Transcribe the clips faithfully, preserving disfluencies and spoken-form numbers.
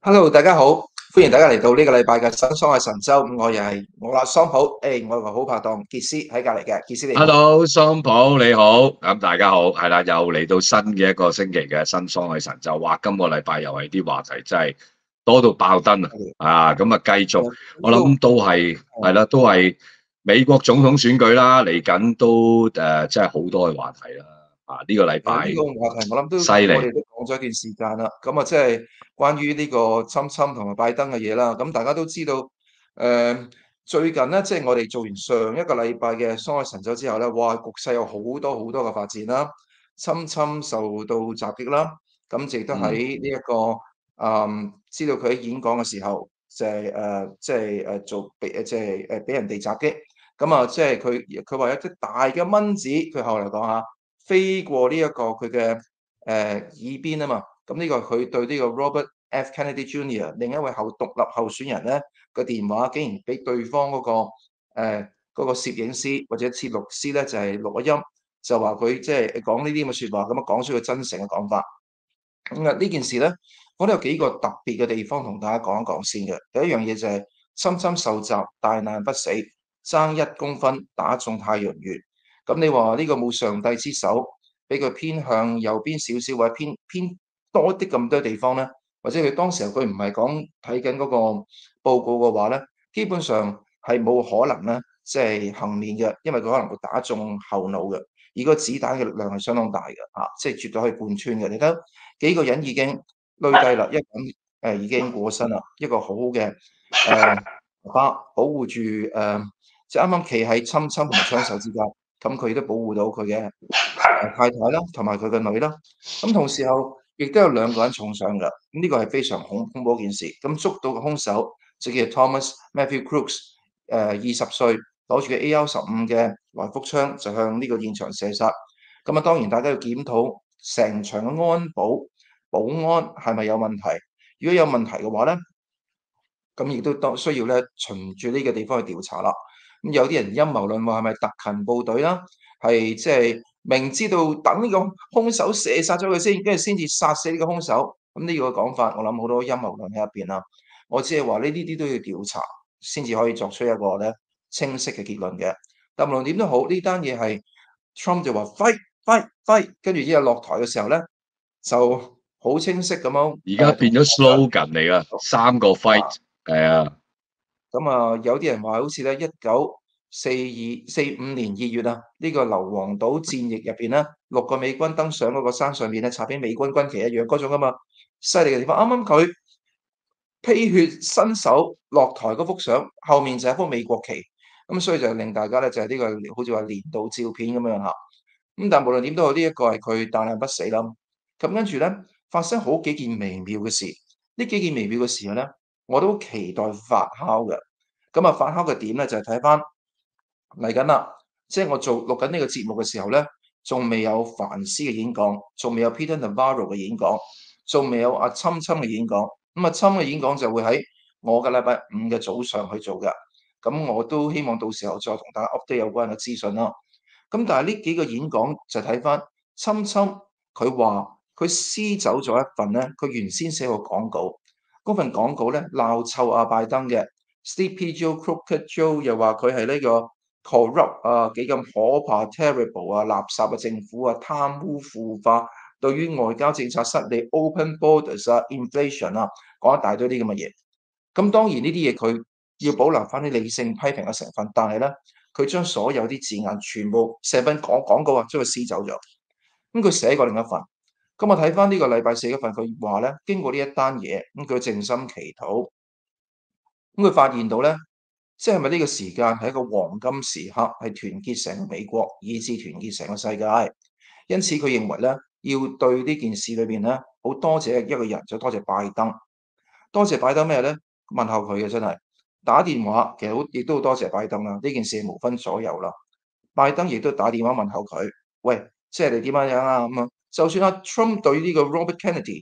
Hello，大家好，歡迎大家嚟到呢個禮拜嘅新桑嘅神州。咁我又係我啦，桑普，誒，我有個好拍檔傑斯喺隔離嘅，傑斯你好。 Hello，桑普你好，咁大家好，係啦，又嚟到新嘅一個星期嘅新桑嘅神就話今個禮拜又係啲話題真係多到爆燈啊！ 係啊，咁啊繼續， 誒呢個我諗都係係啦，都係美國總統選舉啦，嚟緊都誒，真係好多嘅話題啦。啊，呢個禮拜誒呢個話題，我諗都犀利， 我哋都講咗一段時間啦。咁啊，即係關於呢個侵侵同埋拜登嘅嘢啦。咁大家都知道，誒、最近咧，即係我哋做完上一個禮拜嘅桑愛神州之後咧，哇，局勢有好多好多嘅發展啦。侵侵受到襲擊啦，咁亦都喺嗯， 呢一個誒、知道佢喺演講嘅時候，就係、誒、即係誒做俾即係誒俾人哋襲擊。咁啊，即係佢佢話有隻大嘅蚊子，佢後嚟講下。飛過呢一個佢嘅誒耳邊啊嘛，咁呢個佢對呢個 Robert F Kennedy Junior 另一位候獨立候選人咧個電話，竟然俾對方嗰、個誒嗰、呃嗰個攝影師或者攝錄師咧就係、錄咗音，就話佢即係講呢啲咁嘅説話，咁啊講出佢真誠嘅講法。咁啊呢件事咧，我覺得有幾個特別嘅地方同大家講一講先嘅。第一樣嘢就係深深受襲，大難不死，爭一公分打中太陽穴。咁你話呢個冇上帝之手，俾佢偏向右邊少少，或者偏偏多啲咁多地方咧，或者佢當時候佢唔係講睇緊嗰個報告嘅話咧，基本上係冇可能咧，即係幸免嘅，因為佢可能會打中後腦嘅，而個子彈嘅力量係相當大嘅，嚇，即係絕對可以貫穿嘅。你睇幾個人已經累低啦，一個人誒已經過身啦，一個好好嘅誒爸爸保護住誒，即係啱啱企喺侵侵同埋槍手之間。咁佢都保護到佢嘅誒太太啦，同埋佢嘅女啦。咁同時候亦都有兩個人重傷㗎，咁呢個係非常恐恐怖一件事。咁捉到嘅兇手就叫 Thomas Matthew Crooks，誒二十歲，攞住嘅 A R 十五嘅來福槍就向呢個現場射殺。咁啊，當然大家要檢討成場嘅安保保安係咪有問題？如果有問題嘅話咧，咁亦都當需要咧循住呢個地方去調查啦。咁有啲人陰謀論話係咪特勤部隊啦？係即係明知道等呢個兇手射殺咗佢先，跟住先至殺死呢個兇手。咁呢個講法，我諗好多陰謀論喺入邊啦。我只係話呢啲啲都要調查，先至可以作出一個咧清晰嘅結論嘅。但無論點都好，呢單嘢係 Trump 就話 fight fight fight，跟住之後落台嘅時候咧，就好清晰咁樣而家誒同變咗 slogan 嚟噶，三個 fight， 啊。 係啊， 咁啊，有啲人話好似咧，一九四二四五年二月啊，呢個硫磺島戰役入邊咧，六個美軍登上嗰個山上面咧，插起美軍軍旗一樣嗰種咁啊，犀利嘅地方。啱啱佢披血身手落台嗰幅相，後面就係一幅美國旗，咁所以就令大家咧就係呢個好似話年度照片咁樣嚇。咁但無論點都好，呢一個係佢大難不死啦。咁跟住咧發生好幾件微妙嘅事，呢幾件微妙嘅事咧，我都期待發酵嘅。咁啊，發酵嘅點咧就係睇翻嚟緊啦，即係我做錄緊呢個節目嘅時候咧，仲未有凡斯嘅演講，仲未有 Peter Navarro 嘅演講，仲未有阿侵侵嘅演講。咁啊，侵嘅演講就會喺我嘅禮拜五嘅早上去做嘅。咁我都希望到時候再同大家 update 有關嘅資訊啦。咁但係呢幾個演講就睇翻侵侵，佢話佢撕走咗一份咧，佢原先寫個廣告，嗰份廣告咧鬧臭阿拜登嘅。Sleepy Joe、Crooked Joe 又話佢係呢個 corrupt 啊，幾咁可怕 terrible 啊，垃圾嘅政府啊，貪污腐化，對於外交政策失利，open borders 啊，inflation 啊，講一大堆啲咁嘅嘢。咁當然呢啲嘢佢要保留翻啲理性批評嘅成分，但係咧佢將所有啲字眼全部成份廣廣告啊，將佢撕走咗。咁佢寫過另一份，咁我睇翻呢個禮拜四嗰份，佢話咧經過呢一單嘢，咁佢靜心祈禱。咁佢發現到咧，即係咪呢個時間係一個黃金時刻，係團結成個美國，以至團結成個世界。因此佢認為咧，要對呢件事裏邊咧，好多謝一個人，就多謝拜登。多謝拜登咩咧？問候佢嘅真係打電話，其實好亦都好多謝拜登啦。呢件事無分左右啦。拜登亦都打電話問候佢，喂，即係你點樣樣啊？咁啊，就算阿 Trump 對呢個 Robert Kennedy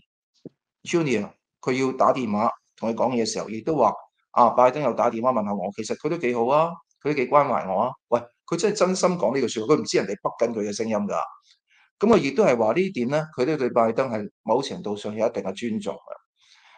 Junior 佢要打電話同佢講嘢嘅時候，亦都話。啊，拜登又打電話問候我，其實佢都幾好啊，佢都幾關懷我啊。喂，佢真係真心講呢句説話，佢唔知人哋北緊佢嘅聲音㗎。咁啊，亦都係話呢點咧，佢都對拜登係某程度上有一定嘅尊重嘅。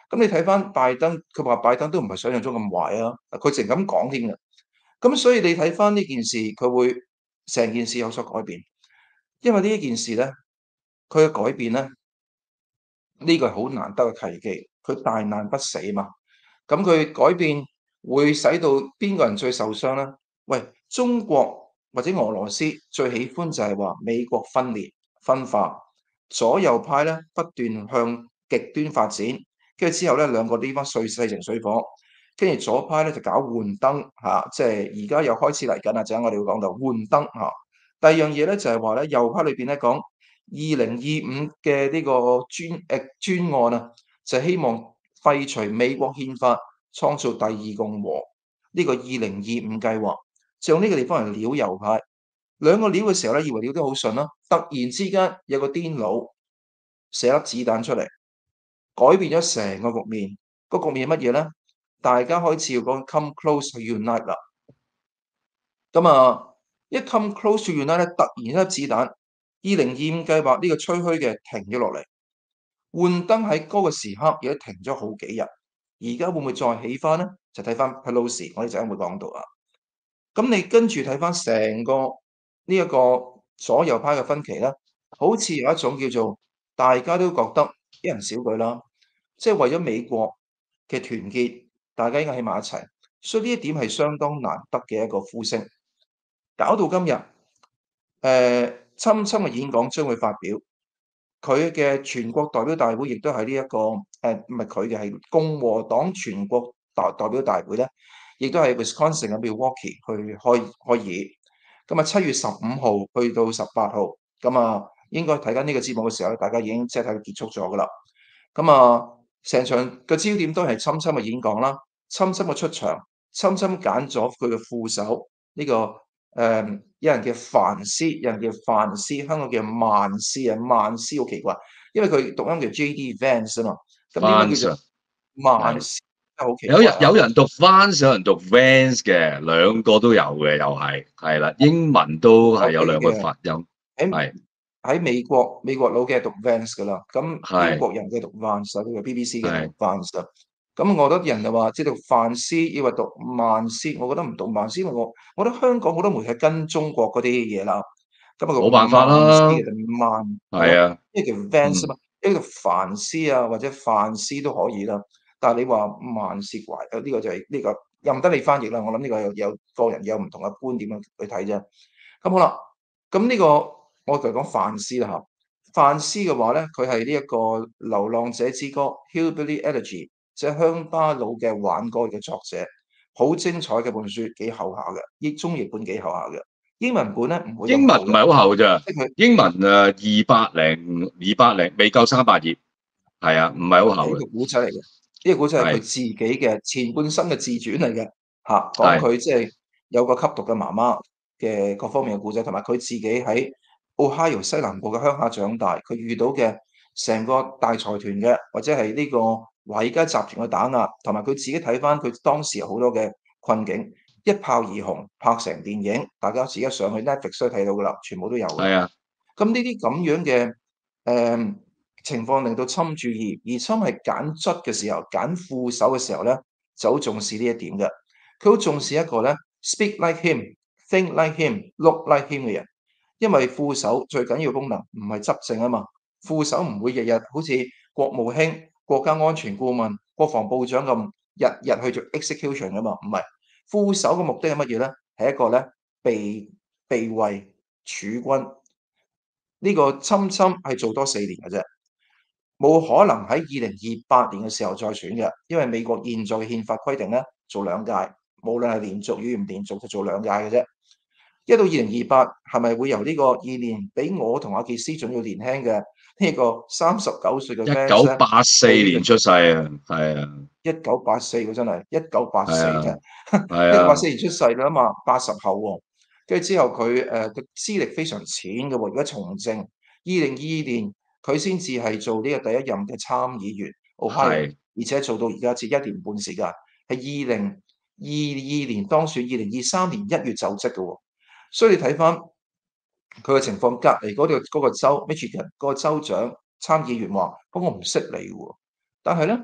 咁你睇翻拜登，佢話拜登都唔係想象中咁壞啊，佢淨咁講添嘅。咁所以你睇翻呢件事，佢會成件事有所改變，因為呢一件事咧，佢嘅改變咧，呢個係好難得嘅契機，佢大難不死嘛。咁佢改變會使到邊個人最受傷咧？喂，中國或者俄羅斯最喜歡就係話美國分裂分化，左右派咧不斷向極端發展，跟住之後咧兩個地方碎勢成水火，跟住左派咧就搞換燈嚇，即係而家又開始嚟緊啦，陣間我哋會講到換燈嚇。第二樣嘢咧就係話咧右派裏邊咧講二零二五嘅呢個專誒專案啊，就希望廢除美國憲法，創造第二共和呢個二零二五計劃，就用呢個地方嚟撩右派。兩個撩嘅時候咧，以為撩得好順啦，突然之間有個癲佬射粒子彈出嚟，改變咗成個局面。個局面係乜嘢咧？大家開始要講 come close to unite 啦。咁啊，一 come close to unite 咧，突然一粒子彈，二零二五計劃呢個吹噓嘅停咗落嚟。換燈喺嗰個時刻亦都停咗好幾日，而家會唔會再起翻咧？就睇翻 Pelosi，我哋陣間會講到啊。咁你跟住睇翻成個呢一個左右派嘅分歧咧，好似有一種叫做大家都覺得一人少舉啦，即係為咗美國嘅團結，大家應該喺埋一齊，所以呢一點係相當難得嘅一個呼聲。搞到今日，誒、呃，侵侵嘅演講將會發表。佢嘅全國代表大會亦都喺呢一個誒，唔係佢嘅，係共和黨全國代代表大會咧，亦都喺 Wisconsin 嘅 Milwaukee 去開開議。咁啊，七月十五號去到十八號，咁啊，應該睇緊呢個節目嘅時候咧，大家已經即係睇佢結束咗噶啦。咁啊，成場嘅焦點都係侵侵嘅演講啦，侵侵嘅出場，侵侵揀咗佢嘅副手呢、這個誒、呃，有人叫范斯，有人叫范斯，香港叫曼斯啊，曼斯好奇怪，因為佢讀音叫 J D Vance 啊嘛，咁點解叫做 Vance 係曼斯？真係好奇有人怪啊！ 有人讀 Vance，有人讀 Vance 嘅，兩個都有嘅，又係係啦，英文都係有 OK 兩個嘅， 發音， 喺係喺美國美國佬嘅讀 Vance 噶啦，咁英係國人嘅讀 Vance 啊，呢個 B B C 嘅讀係 Vance 啊。咁我覺得人就話即係讀范斯，以為讀曼斯，我覺得唔讀曼斯，因為我我覺得香港好多媒體跟中國嗰啲嘢啦，咁啊讀冇辦法曼斯啦， 嘅定曼係咯， 係啊， 呢個叫 Vance 啊嗯， 嘛，呢個叫范斯啊或者范斯都可以啦。但係你話曼斯怪，誒呢個就係呢個任得你翻譯啦。我諗呢個有有個人有唔同嘅觀點去睇啫。咁好啦，咁呢個我就講范斯啦嚇。范斯嘅話咧，佢係呢一個《流浪者之歌》（Hillbilly Elegy），即係鄉巴佬嘅輓歌嘅作者，好精彩嘅本書，幾厚下嘅，譯中譯本幾厚下嘅。英文本咧唔會咁厚嘅， 英文唔係好厚咋， 即係佢英文誒二百零二百零未夠三百頁，係啊，唔係好厚嘅， 係一個古仔嚟嘅，呢個古仔係佢係自己嘅前半生嘅自傳嚟嘅，嚇，講係佢即係有個吸毒嘅媽媽嘅各方面嘅故仔，同埋佢自己喺 Ohio 西南部嘅鄉下長大，佢遇到嘅成個大財團嘅，或者係呢個華爾街集團嘅打壓，同埋佢自己睇翻佢當時有好多嘅困境，一炮而紅，拍成電影，大家自己上去 Netflix 都睇到噶啦，全部都有嘅。 係啊， 咁呢啲咁樣嘅誒、呃情況令到侵注意，而侵係揀卒嘅時候，揀副手嘅時候咧，就好重視呢一點嘅。佢好重視一個咧 speak like him、think like him、look like him 嘅人，因為副手最緊要功能唔係執政啊嘛，副手唔會日日好似國務卿、國家安全顧問、國防部長咁日日去做 execution 噶嘛，唔係。副手嘅目的係乜嘢咧？係一個咧備備位儲軍。呢個侵侵係做多四年嘅啫。冇可能喺二零二八年嘅時候再選嘅，因為美國現在嘅憲法規定咧，做兩屆，無論係連續與唔連續，就做兩屆嘅啫。一到二零二八，係咪會由呢個二年比我同阿傑斯仲要年輕嘅呢個三十九歲嘅一 Vance 九咧？ 八四年出世啊，係啊， 一九八四喎，真係一九八四係啊， 啫， 係啊， 一九八四年出世啦嘛，八十後喎。跟住之後佢誒嘅資歷非常淺嘅喎，而家從政，二零二二年佢先至係做呢個第一任嘅參議員，Ohio， 係而且做到而家至一年半時間，係二零二二年當選，二零二三年一月就職嘅喎。所以你睇翻佢嘅情況，隔離嗰條嗰個州 Michigan 嗰個州長參議員話：，不過我唔識你喎，但係咧。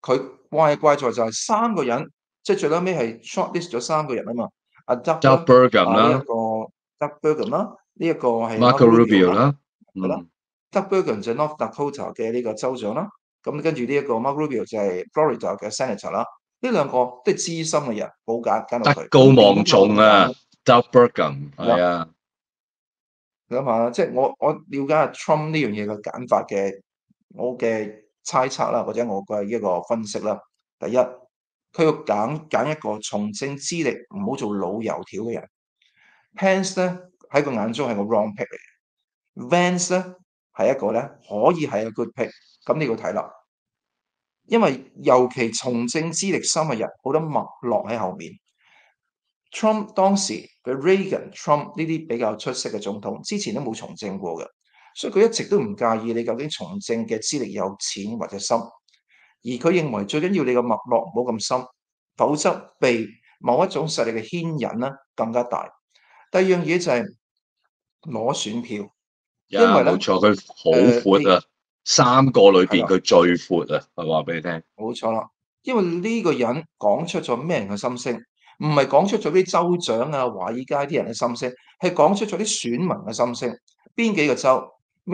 佢怪怪在就係三個人，即係最撚尾係 shortlist 咗三個人啊嘛，阿 Doug 啦， Doug Burgum 啊呢一啦個 Doug Burgum 啦，呢一個係 Marco ，Marco Rubio Rubio 啦， 啦， 係啦嗯， ，Doug Burgum 就係 North Dakota 嘅呢個州長啦，咁跟住呢一個 Marco Rubio 就係 Florida 嘅 Senator 啦，呢兩個都係資深嘅人，冇揀揀到佢， 德高咁望點解會重啊咁揀咧？ ，Doug Burgum 係啦， 係啊， 你諗下，即係我我了解下 Trump 呢樣嘢嘅揀法嘅，我嘅猜測啦，或者我嘅一個分析啦。第一，佢要揀揀一個從政資歷唔好做老油條嘅人。Pence 咧喺佢眼中係個 wrong pick 嚟嘅，Vance 咧係一個咧可以係一個 good pick，咁你要睇啦。因為尤其從政資歷深嘅人，好多脈絡喺後面。Trump 當時嘅 Reagan、Trump 呢啲比較出色嘅總統，之前都冇從政過嘅，所以佢一直都唔介意你究竟從政嘅資歷有淺或者深，而佢認為最緊要你個脈絡唔好咁深，否則被某一種勢力嘅牽引咧更加大。第二樣嘢就係攞選票，因呀， 為咧冇錯，佢好誒你闊啊，三個裏係啦。 邊佢最闊啊，我話俾你聽。 冇錯啦，因為呢個人講出咗咩人嘅心聲，唔係講出咗啲州長啊、華爾街啲人嘅心聲，係講出咗啲選民嘅心聲。邊幾個州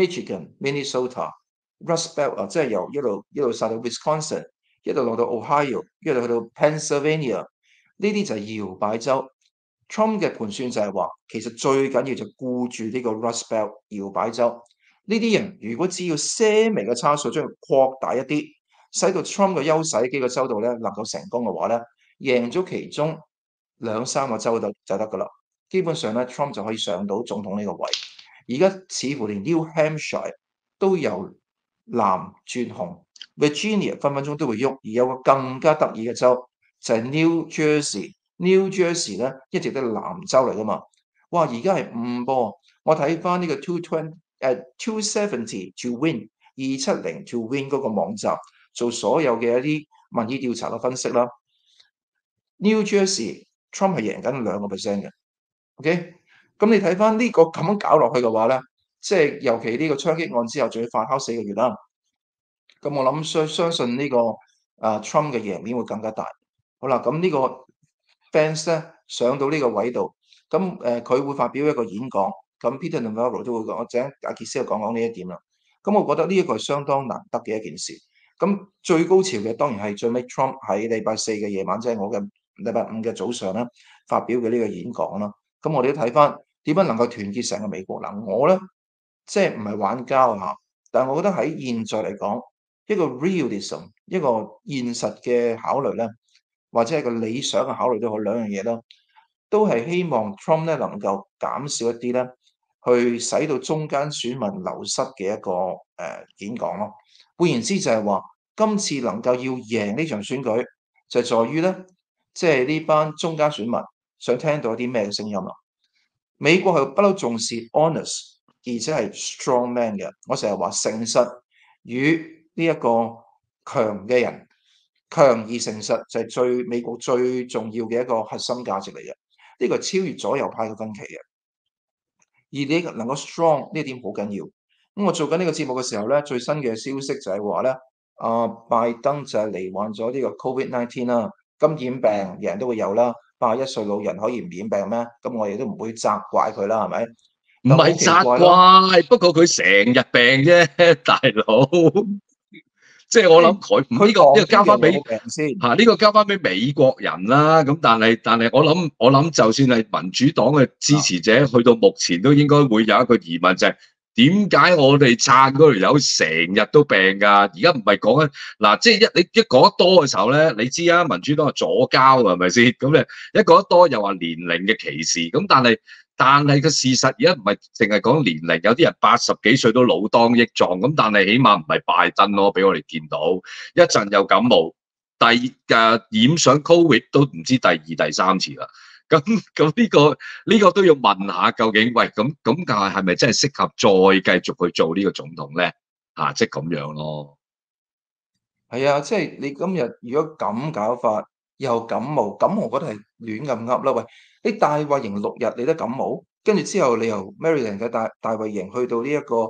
？Michigan、Minnesota、Rust Belt 啊，即係由一路一路殺到 Wisconsin，一路落到 Ohio，一路去到 Pennsylvania，呢啲就係搖擺州。Trump 嘅盤算就係話，其實最緊要就顧住呢個 Rust Belt 搖擺州。呢啲人如果只要些微嘅差數將佢擴大一啲，使到 Trump 嘅優勢幾個州度咧能夠成功嘅話咧，贏咗其中兩三個州度就得噶啦。基本上咧，Trump 就可以上到總統呢個位。而家似乎連 New Hampshire 都由藍轉紅，Virginia 分分鐘都會喐，而有個更加得意嘅州就係 New Jersey。New Jersey 咧一直都係藍州嚟噶嘛。哇！而家係五波，我睇翻呢個 two twenty 誒 two seventy to win 二七零 to win 嗰個網站做所有嘅一啲民意調查嘅分析啦。New Jersey Trump 係贏緊兩個 percent 嘅，OK？咁你睇翻呢個咁樣搞落去嘅話咧，即係尤其呢個槍擊案之後，仲要發酵四個月啦。咁我諗相相信呢個啊 Trump 嘅贏面會更加大。好啦，咁呢個 Vance 咧上到呢個位度，咁誒佢會發表一個演講，咁 Peter Navarro 都會講，我請阿傑斯去講講呢一點啦。咁我覺得呢一個係相當難得嘅一件事。咁最高潮嘅當然係最尾 Trump 喺禮拜四嘅夜晚，即係我嘅禮拜五嘅早上咧發表嘅呢個演講啦。咁我哋都睇翻點樣能夠團結成個美國嗱，我咧即係唔係玩膠嚇，但係我覺得喺現在嚟講，一個 realism 一個現實嘅考慮咧，或者係個理想嘅考慮都好，兩樣嘢啦，都係希望 Trump 咧能夠減少一啲咧，去使到中間選民流失嘅一個誒、呃、演講咯。換言之就係話，今次能夠要贏呢場選舉，就係在於咧，即係呢班中間選民想聽到一啲咩嘅聲音啦。美國係不嬲重視 honest，而且係 strong man 嘅。我成日話誠實與呢一個強嘅人，強而誠實就係最美國最重要嘅一個核心價值嚟嘅。呢個超越左右派嘅分歧嘅。而你能夠 strong 呢一點好緊要。咁我做緊呢個節目嘅時候咧，最新嘅消息就係話咧，啊拜登就係罹患咗呢個 Covid nineteen 啦，感染病人人都會有啦，八十一歲老人可以唔染病咩？咁我哋都唔會責怪佢啦，係咪？ 唔但好係責奇怪咯， 怪，不過佢成日病啫，大佬。即係我即係諗佢唔佢呢個呢個講邊交翻俾樣有冇病先？ 嚇呢個交翻俾美國人啦。咁但係但係我諗我諗，就算係民主黨嘅支持者，去到目前都應該會有一個疑問，就係點解我哋撐嗰條友成日都病㗎？而家唔係講緊嗱，即係一你一講得多嘅時候咧，你知啊，民主黨係左膠係咪先？咁你一講得多又話年齡嘅歧視，咁但係。但係個事實而家唔係淨係講年齡，有啲人八十幾歲都老當益壯，咁但係起碼唔係拜登咯，俾我哋見到一陣又感冒，第誒染上 Covid 都唔知第二第三次啦。咁咁呢個呢個都要問下，究竟喂咁咁就係係咪真係適合再繼續去做呢個總統咧？嚇，即係咁樣咯。 係啊，即係你今日如果咁搞法，又感冒，感冒我覺得係亂咁噏啦。喂，你大衛營六日你都感冒，跟住之後你由 Maryland 嘅大大衛營去到呢一個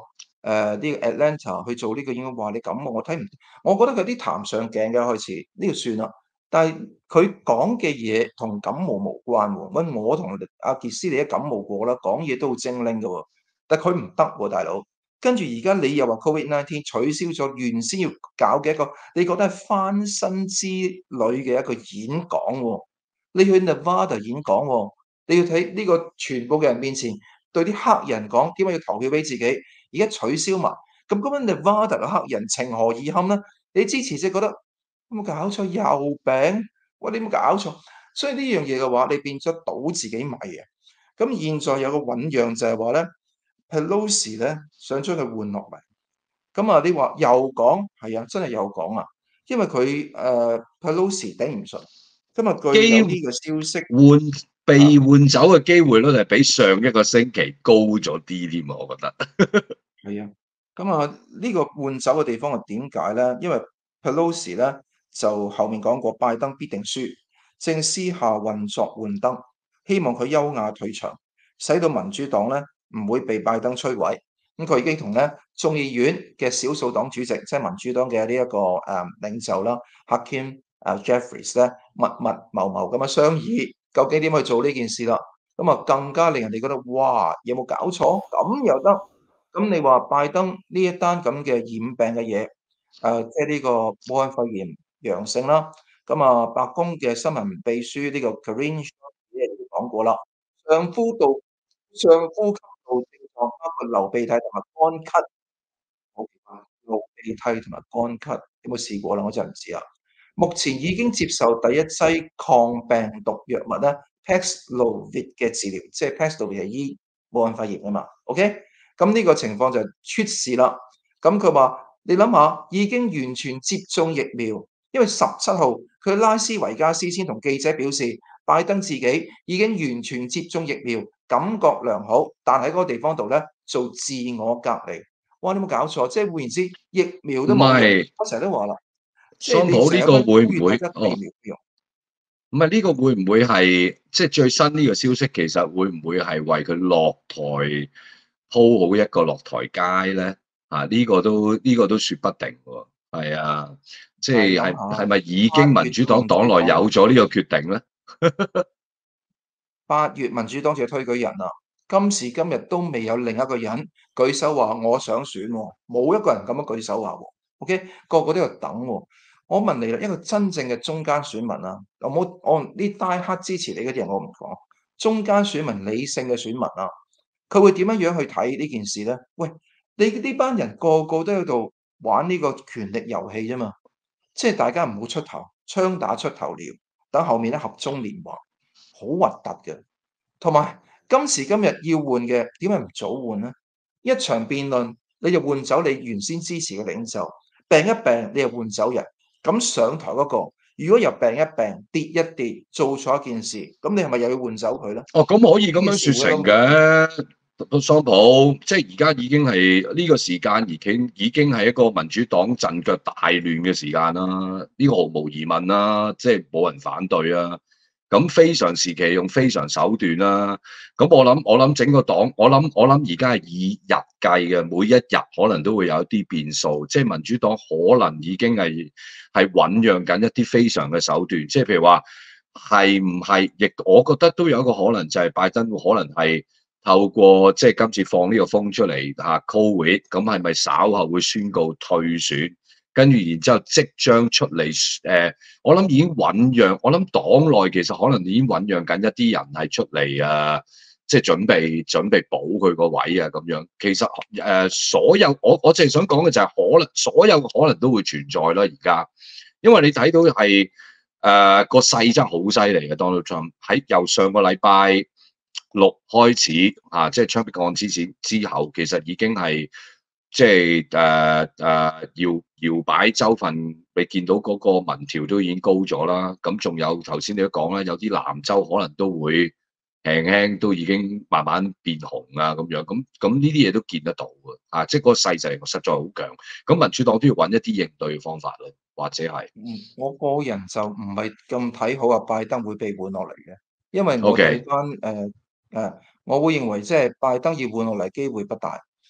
誒呢個 Atlanta 去做呢個演講，話你感冒，我睇唔我覺得佢有啲談上鏡嘅開始，呢個算啦。但係佢講嘅嘢同感冒無關喎。喂，我同阿傑斯你都感冒過啦，講嘢都好精靈嘅喎，但係佢唔得喎，大佬。跟住而家你又話 Covid nineteen 取消咗原先要搞嘅一個，你覺得係翻身之旅嘅一個演講喎，你去 Nevada 演講喎，你要睇呢個全部嘅人面前對啲黑人講點解要投票俾自己，而家取消埋，咁嗰班 Nevada 嘅黑人情何以堪咧？你支持者覺得有冇搞錯又餅？喂，你有冇搞錯？所以呢樣嘢嘅話，你變咗倒自己米啊！咁現在有個醖釀就係話咧，Pelosi 咧想將佢換落嚟。咁啊，你話又講係啊，真係又講啊，因為佢誒 Pelosi 頂唔順。今日據機有呢個消息換被啊， 換走嘅機會率係比上一個星期高咗啲添啊，我覺得。 係啊，咁啊呢個換走嘅地方係點解咧？因為 Pelosi 咧就後面講過拜登必定輸，正私下運作換燈，希望佢優雅退場，使到民主黨咧唔會被拜登摧毀。咁佢已經同咧眾議院嘅少數黨主席，即係民主黨嘅呢一個誒、呃、領袖啦，Hakeem 誒 Jeffries 咧密密謀謀咁樣商議，究竟點去做呢件事啦？咁啊更加令人哋覺得哇，有冇搞錯？咁又得？咁你話拜登呢一單咁嘅染病嘅嘢，誒、即係呢個武漢肺炎陽性啦。咁啊，白宮嘅新聞秘書呢個 Karine Jean-Pierre 已經講過啦，上呼道上呼吸道症狀包括流鼻涕同埋乾咳，好奇怪，流鼻涕同埋乾咳，有冇試過啦？我真係唔知啊。目前已經接受第一劑抗病毒藥物咧 Paxlovid 嘅治療，即係 Paxlovid 係醫武漢肺炎啊嘛。OK，咁呢個情況就出事啦。咁佢話：你諗下，已經完全接種疫苗，因為十七號佢拉斯維加斯先同記者表示，拜登自己已經完全接種疫苗，感覺良好，但喺嗰個地方度咧做自我隔離。哇！你有冇搞錯？即係換言之，疫苗唔都冇用。 係， 我成日都話啦。即係桑普你成日都呢個會唔呼籲大會？哦， 家打疫苗冇用， 唔係呢個會唔會係即係最新呢個消息？其實會唔會係為佢落台鋪好一個落台階咧？啊，呢、個都呢、個都說不定喎。係啊，即但係係係係諗下咪已經八月民主黨民主黨黨內有咗呢個決定咧？ 八月民主黨就推舉人啦，今時今日都未有另一個人舉手話我想選喎，冇一個人咁樣舉手話喎，OK，個個都喺度等喎。我問你啦，一個真正嘅中間選民啊，我冇我呢 die hard 支持你嗰啲人我唔講，中間選民理性嘅選民啊，佢會點樣樣去睇呢件事咧？喂，你呢班人個個都喺度玩呢個權力遊戲啫嘛，即係大家唔好出頭，槍打出頭鳥，等後面咧合縱連橫，好核突嘅。同埋今時今日要換嘅，點解唔早換呢？一場辯論你就換走你原先支持嘅領袖，病一病你又換走人，咁上台嗰個，如果又病一病跌一跌，做錯一件事，咁你係咪又要換走佢咧？ 哦，咁可以咁呢件樣說成社會都嘅，桑普，即係而家已經係呢個時間，而經已經係一個民主黨陣腳大亂嘅時間啦。呢個毫無疑問啦，即係冇人反對啊。咁非常時期用非常手段啦。咁我諗我諗整個黨，我諗我諗而家係以日計嘅，每一日可能都會有一啲變數。即係民主黨可能已經係係醖釀緊一啲非常嘅手段，即係譬如話。係唔係？亦我覺得都有一個可能，就係拜登可能係透過即係今次放呢個風出嚟嚇 Covid，咁係咪稍後會宣告退選？跟住然之後即將出嚟誒、呃，我諗已經醖釀，我諗黨內其實可能已經醖釀緊一啲人係出嚟啊，即係準備準備補佢個位啊咁樣。其實誒、呃，所有我我淨係想講嘅就係可能，所有可能都會存在啦。而家因為你睇到係。誒、呃、個勢真係好犀利嘅 Donald Trump 喺由上個禮拜六開始啊，即係槍擊案之前之後，其實已經係即係誒誒搖搖擺州份，你見到嗰個民調都已經高咗啦。咁仲有頭先你都講啦，有啲南州可能都會輕輕都已經慢慢變紅啊咁樣。咁咁呢啲嘢都見得到嘅啊，即係嗰個勢勢實在好強。咁民主黨都要揾一啲應對嘅方法咯，或者係。 嗯，我個人就唔係咁睇好啊，拜登會被換落嚟嘅，因為我睇 OK。 翻誒誒，我會認為即係拜登要換落嚟機會不大。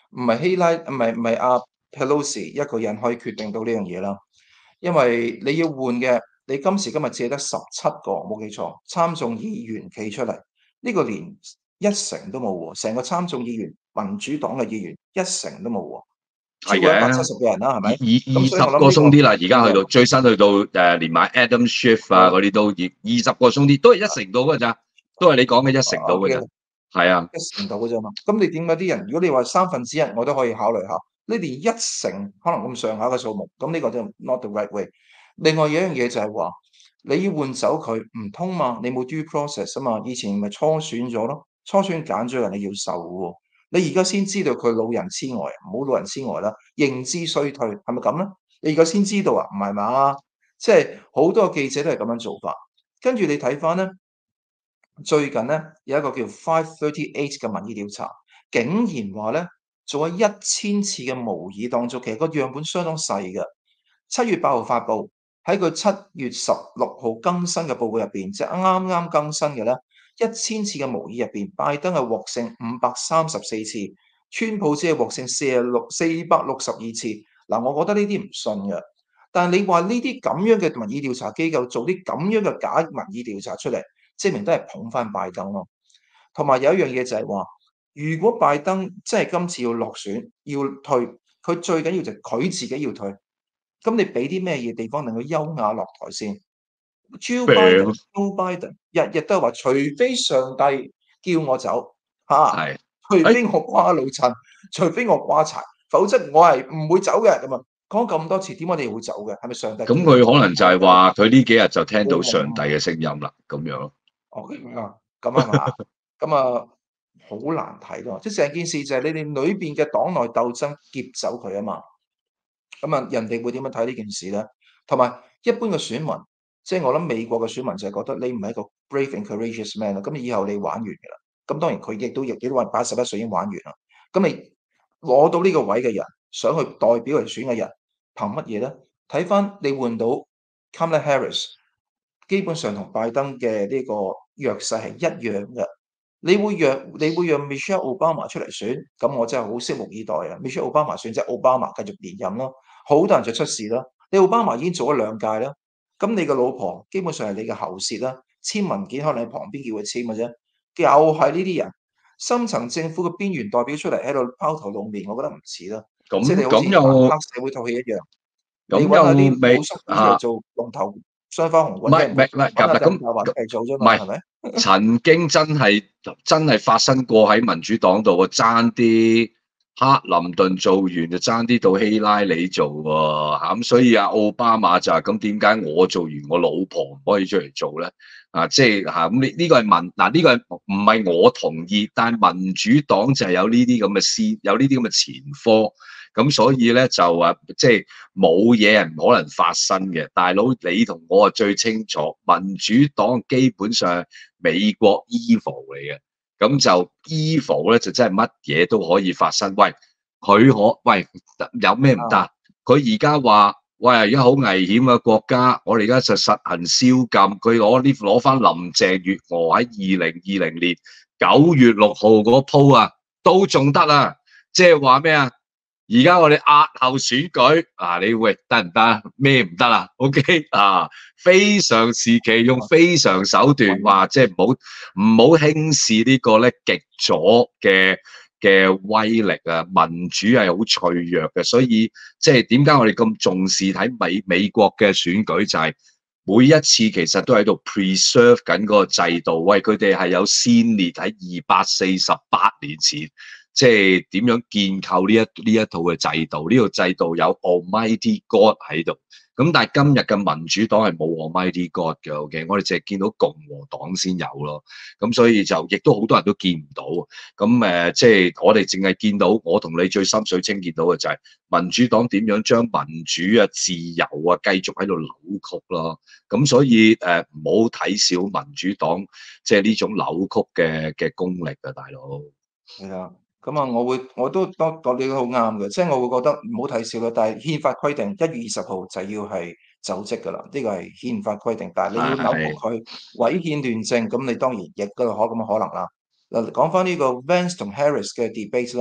唔係希拉，唔係唔係阿 Pelosi 一個人可以決定到呢樣嘢啦。因為你要換嘅，你今時今日只係得十七個，冇記錯，參眾議員企出嚟，呢、個連一成都冇喎，成個參眾議員民主黨嘅議員一成都冇喎，超過一百七係嘅， 十個人啦，係二咪？ 二二十咁所以我諗呢個個鬆啲啦，而家去到呢個最新去到誒，連埋 Adam Schiff 啊嗰啲都二二十個鬆啲，都係一成到㗎咋，都係你講嘅一成到㗎咋， 啊嘅係啊， 一成度嘅啫嘛。咁你點解啲人，如果你話三分之一，我都可以考慮下。你連一成可能咁上下嘅數目，咁呢個就 not the right way。另外有一樣嘢就係話，你要換走佢唔通嘛？你冇 due process 啊嘛？以前咪初選咗咯，初選揀咗人，你要受喎。你而家先知道佢老人痴呆，唔好老人痴呆啦，認知衰退係咪咁咧？你而家先知道啊？唔係嘛？即係好多記者都係咁樣做法。跟住你睇翻咧。最近咧有一個叫 Five Thirty Eight 嘅民意調查，竟然話咧做咗一千次嘅模擬當中，其實個樣本相當細嘅。七月八號發布，喺佢七月十六號更新嘅報告入邊，即係啱啱更新嘅咧，一千次嘅模擬入邊，拜登係獲勝五百三十四次，川普只係獲勝四十六四百六十二次。嗱，我覺得呢啲唔信嘅。但係你話呢啲咁樣嘅民意調查機構做啲咁樣嘅假民意調查出嚟，證明都係捧翻拜登咯。同埋有一樣嘢就係話，如果拜登真係今次要落選要退，佢最緊要就係佢自己要退。咁你俾啲咩嘢地方令佢優雅落台先？Joe 病 Biden，Joe Biden 日日都係話，除非上帝叫我走嚇， 係，誒除非我瓜老襯，除非我瓜柴，否則我係唔會走嘅咁啊！講咁多次，點解你會走嘅？係咪上帝咁叫你走？ 佢可能就係話佢呢幾日就聽到好上帝夢啊！ 嘅聲音啦，咁樣。 哦，咁啊，咁啊嘛，咁啊好難睇咯。即係成件事就係你哋裏邊嘅黨內鬥爭劫走佢啊嘛。咁啊，人哋會點樣睇呢件事咧？同埋一般嘅選民，即係我諗美國嘅選民就係覺得你唔係一個 brave and courageous man 啦，咁以後你玩完㗎啦。咁當然佢亦都亦都話八十一歲已經玩完啦。咁你攞到呢個位嘅人，想去代表嚟選嘅人，憑乜嘢咧？睇翻你換到 Kamala Harris，基本上同拜登嘅呢個弱勢係一樣嘅。你會讓你會讓 Michelle Obama 出嚟選，咁我真係好拭目以待啊！Michelle Obama 選即係奧巴馬繼續連任咯，好多人就出事啦。你奧巴馬已經做咗兩屆啦，咁你個老婆基本上係你嘅喉舌啦，簽文件可能喺旁邊叫佢簽嘅啫，又係呢啲人，深層政府嘅邊緣代表出嚟喺度拋頭露面，我覺得唔似啦，即係你咁好似扮咁又黑社會套戲一樣，你咁揾下啲又未老叔父出嚟嚇， 做龍頭雙花紅唔棍，即係唔會係唔係唔係， 揾下咁咁鄧大華出嚟做啫嘛， 唔係係咪？ 曾經真係真係發生過喺民主黨度喎，爭啲克林頓做完就爭啲到希拉里做喎，嚇咁所以阿奧巴馬就係咁點解我做完我老婆唔可以出嚟做咧？啊，即係嚇咁呢呢個係民嗱呢個係唔係我同意，但係民主黨就係有呢啲咁嘅先有呢啲咁嘅前科。咁所以咧就話即係冇嘢係唔可能發生嘅。大佬你同我啊最清楚，民主黨基本上美國 evil 嚟嘅，咁就 evil 咧就真係乜嘢都可以發生。喂，佢可喂有咩唔啊， 得？佢而家話喂而家好危險嘅國家，我哋而家就實行宵禁。佢攞呢攞翻林鄭月娥喺二零二零年九月六號嗰鋪啊，都仲得啊！即係話咩啊？而家我哋押後選舉啊，你喂得唔得？咩唔得啊？OK 啊，非常時期用非常手段，哇！即係唔好唔好輕視呢個咧極左嘅嘅威力啊！民主係好脆弱嘅，所以即係點解我哋咁重視睇美美國嘅選舉，就係每一次其實都喺度 preserve 緊嗰個制度。喂，佢哋係有先烈喺二百四十八年前。即係點樣建構呢一呢一套嘅制度？呢、這個制度有 Almighty God 喺度，咁但係今日嘅民主黨係冇 Almighty God 嘅，OK？我哋淨係見到共和黨先有咯，咁所以就亦都好多人都見唔到。咁誒、呃，即係我哋淨係見到我同你最心水清見到嘅就係民主黨點樣將民主啊、自由啊繼續喺度扭曲咯。咁所以誒，唔好睇小民主黨即係呢種扭曲嘅嘅功力啊，大佬。 係啊。咁啊，我會我都多講你都好啱嘅，即係我會覺得唔好睇少啦。但係憲法規定一月二十號就要係就職㗎啦，呢個係憲法規定。但係你要扭曲係佢違憲亂政，咁你當然亦都有可咁嘅可能啦。嗱，講翻呢個 Vance 同 Harris 嘅 debate 啦，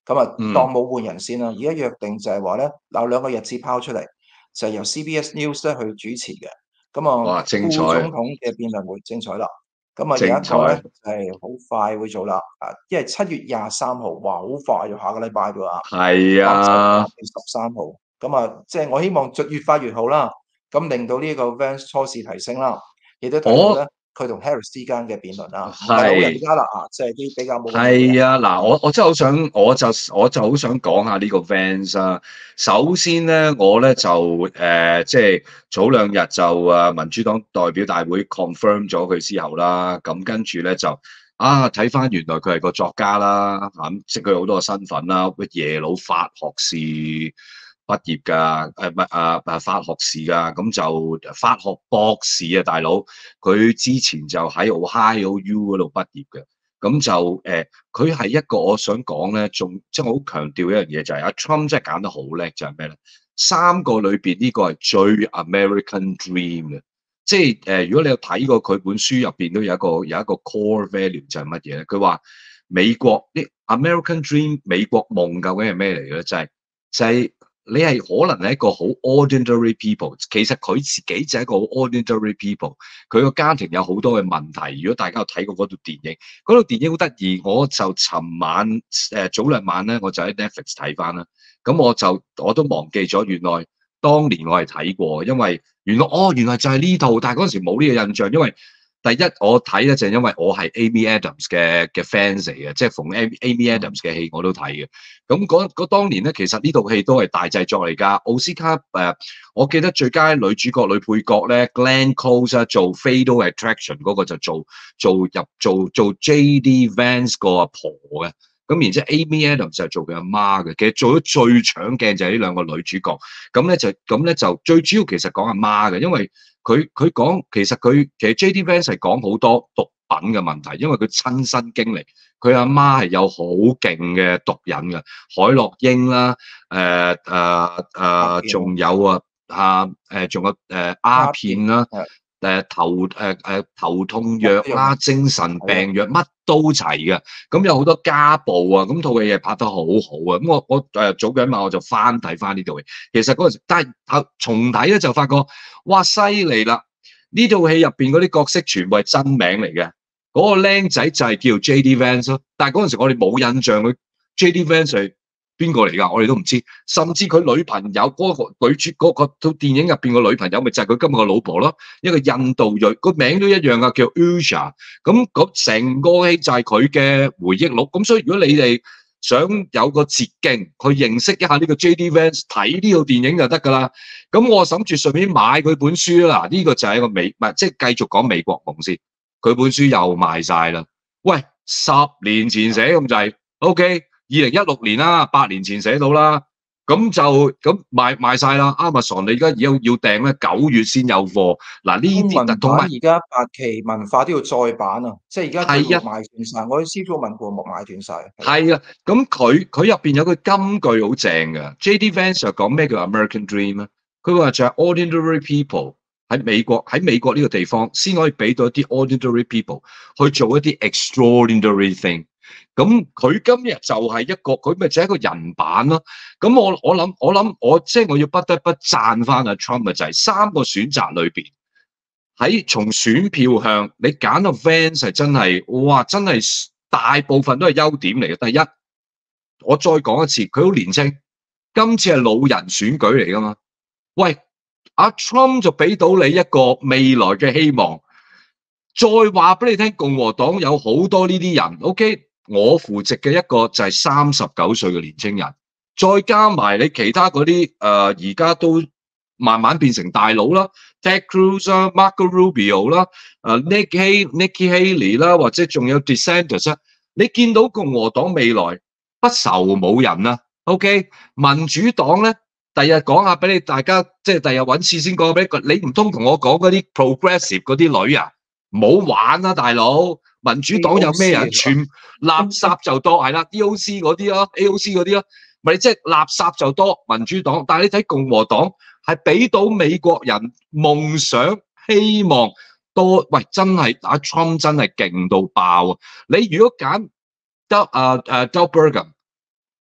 咁啊嗯， 當冇換人先啦。而家約定就係話咧，有兩個日子拋出嚟，就係由 C B S News 咧去主持嘅。咁啊哇，精彩， 副總統嘅辯論會精彩啦。咁啊有精一個咧彩， 就係好快會做啦，啊，因為七月廿三號，哇好快就下個禮拜㗎啦， 係或者啊， 十三號。咁啊即係我希望越快越好啦，咁令到呢個 Vance 初試提升啦，亦都睇到我咧佢同 Harris 之間嘅辯論啦，唔係老人係。 家啦啊，即係啲比較冇咁老嘅人。 係啊，嗱，我我真係好想，我就我就好想講下呢個 Vance 啊。首先咧，我咧就誒、呃，即係早兩日就誒民主黨代表大會 confirm 咗佢之後啦，咁跟住咧就啊睇翻原來佢係個作家啦，咁識佢好多個身份啦，乜耶魯法學士畢業㗎，誒唔係啊啊法學士㗎，咁就法學博士啊，大佬，佢之前就喺 Ohio U 嗰度畢業嘅。咁就誒，佢、呃、係一個我想講咧，仲即係我好強調一樣嘢就係、是、阿 Trump 真係揀得好叻，就係咩咧？三個裏邊呢個係最 American Dream 嘅，即係誒、呃，如果你有睇過佢本書入邊都有一個有一個 core value 就係乜嘢咧？佢話美國啲 American Dream 美國夢究竟係咩嚟嘅咧？就係、是、就係、是。你係可能係一個好 ordinary people，其實佢自己就係一個好 ordinary people。佢個家庭有好多嘅問題。如果大家有睇過嗰套電影，嗰套電影好得意，我就尋晚誒、呃、早兩晚咧，我就喺 Netflix 睇翻啦。咁我就我都忘記咗，原來當年我係睇過，因為原來哦原來就係呢套，但係嗰陣時冇呢個印象，因為第一我睇咧就係因為我係 Amy Adams 嘅嘅 fans 嚟嘅，即係逢 Amy Adams 嘅戲我都睇嘅。咁嗰嗰當年咧，其實呢套戲都係大製作嚟㗎。奧斯卡誒、呃，我記得最佳女主角、女配角咧 ，Glenn Close 啊，做 Fatal Attraction 嗰個就做做入做做 J D Vance 個阿婆嘅。咁然之後 Amy Adams 就係做佢阿媽嘅。其實做咗最搶鏡就係呢兩個女主角。咁咧就咁咧就最主要其實講阿媽嘅，因為佢佢講其實佢其實 J D Vance 係講好多毒品嘅問題，因為佢親身經歷。佢阿媽係有好勁嘅毒癮嘅，海洛因啦，誒誒誒，仲有啊啊誒，仲有誒鴉片啦，誒頭誒誒頭痛藥啦，精神病藥乜都齊嘅。咁有好多家暴啊，咁套嘅嘢拍得好好啊。咁我我誒早幾晚我就翻睇翻呢套戲，其實嗰陣時，但係啊重睇咧就發覺，哇犀利啦！呢套戲入邊嗰啲角色全部係真名嚟嘅。嗰個僆仔就係叫 J D Vance 咯，但係嗰陣時我哋冇印象佢 J D Vance 係邊個嚟㗎？我哋都唔知，甚至佢女朋友嗰、嗰個女主嗰個套電影入邊個女朋友咪就係佢今日個老婆咯，一個印度裔，個名都一樣啊，叫 Usha。咁嗰成個戲就係佢嘅回憶錄。咁所以如果你哋想有個捷徑去認識一下呢個 J D Vance，睇呢套電影就得㗎啦。咁我諗住順便買佢本書啦。嗱，呢個就係一個美，唔係即係繼續講美國夢先。佢本書又賣晒啦！喂，十年前寫咁滯 ，OK，二零一六年啦，八年前寫到啦，咁就咁賣賣晒啦。Amazon 你而家要要訂咧，九月先有貨。嗱呢啲同埋而家八旗文化都要再版啊，即係而家佢係啊， 賣斷晒。我去 C 組問過，冇賣斷晒。 係啊，咁佢佢入邊有句金句好正嘅 ，J D Vance 講咩叫 American Dream 啊？佢話就係 ordinary people。喺美國喺美國呢個地方先可以俾到一啲 ordinary people 去做一啲 extraordinary thing。咁佢今日就係一個佢咪就係一個人版咯。咁我我諗我諗我即係我要不得不讚翻阿 Trump 嘅就係三個選擇裏邊，喺從選票向你揀個 Vance 係真係哇真係大部分都係優點嚟嘅。第一，我再講一次，佢好年輕，今次係老人選舉嚟噶嘛？喂！阿 Trump 就俾到你一個未來嘅希望，再話俾你聽，共和黨有好多呢啲人 ，OK， 我扶植嘅一個就係三十九歲嘅年青人，再加埋你其他嗰啲誒，而家都慢慢變成大佬啦 ，Ted Cruz 啦 ，Marco Rubio 啦，誒 Nikki Nikki Haley 啦，或者仲有 DeSantis 啦，你見到共和黨未來不愁冇人啦 ，OK， 民主黨咧。第日講下俾你大家，即係第日揾次先講俾你。你唔通同我講嗰啲 progressive 嗰啲女啊？唔好玩啊，大佬！民主黨有咩人？全垃圾就多，係啦 ，D O C 嗰啲咯 ，A O C 嗰啲咯，咪即係垃圾就多。民主黨，但係你睇共和黨係俾到美國人夢想、希望多。喂，真係阿 Trump 真係勁到爆啊！你如果揀得啊啊 Doug Burgum。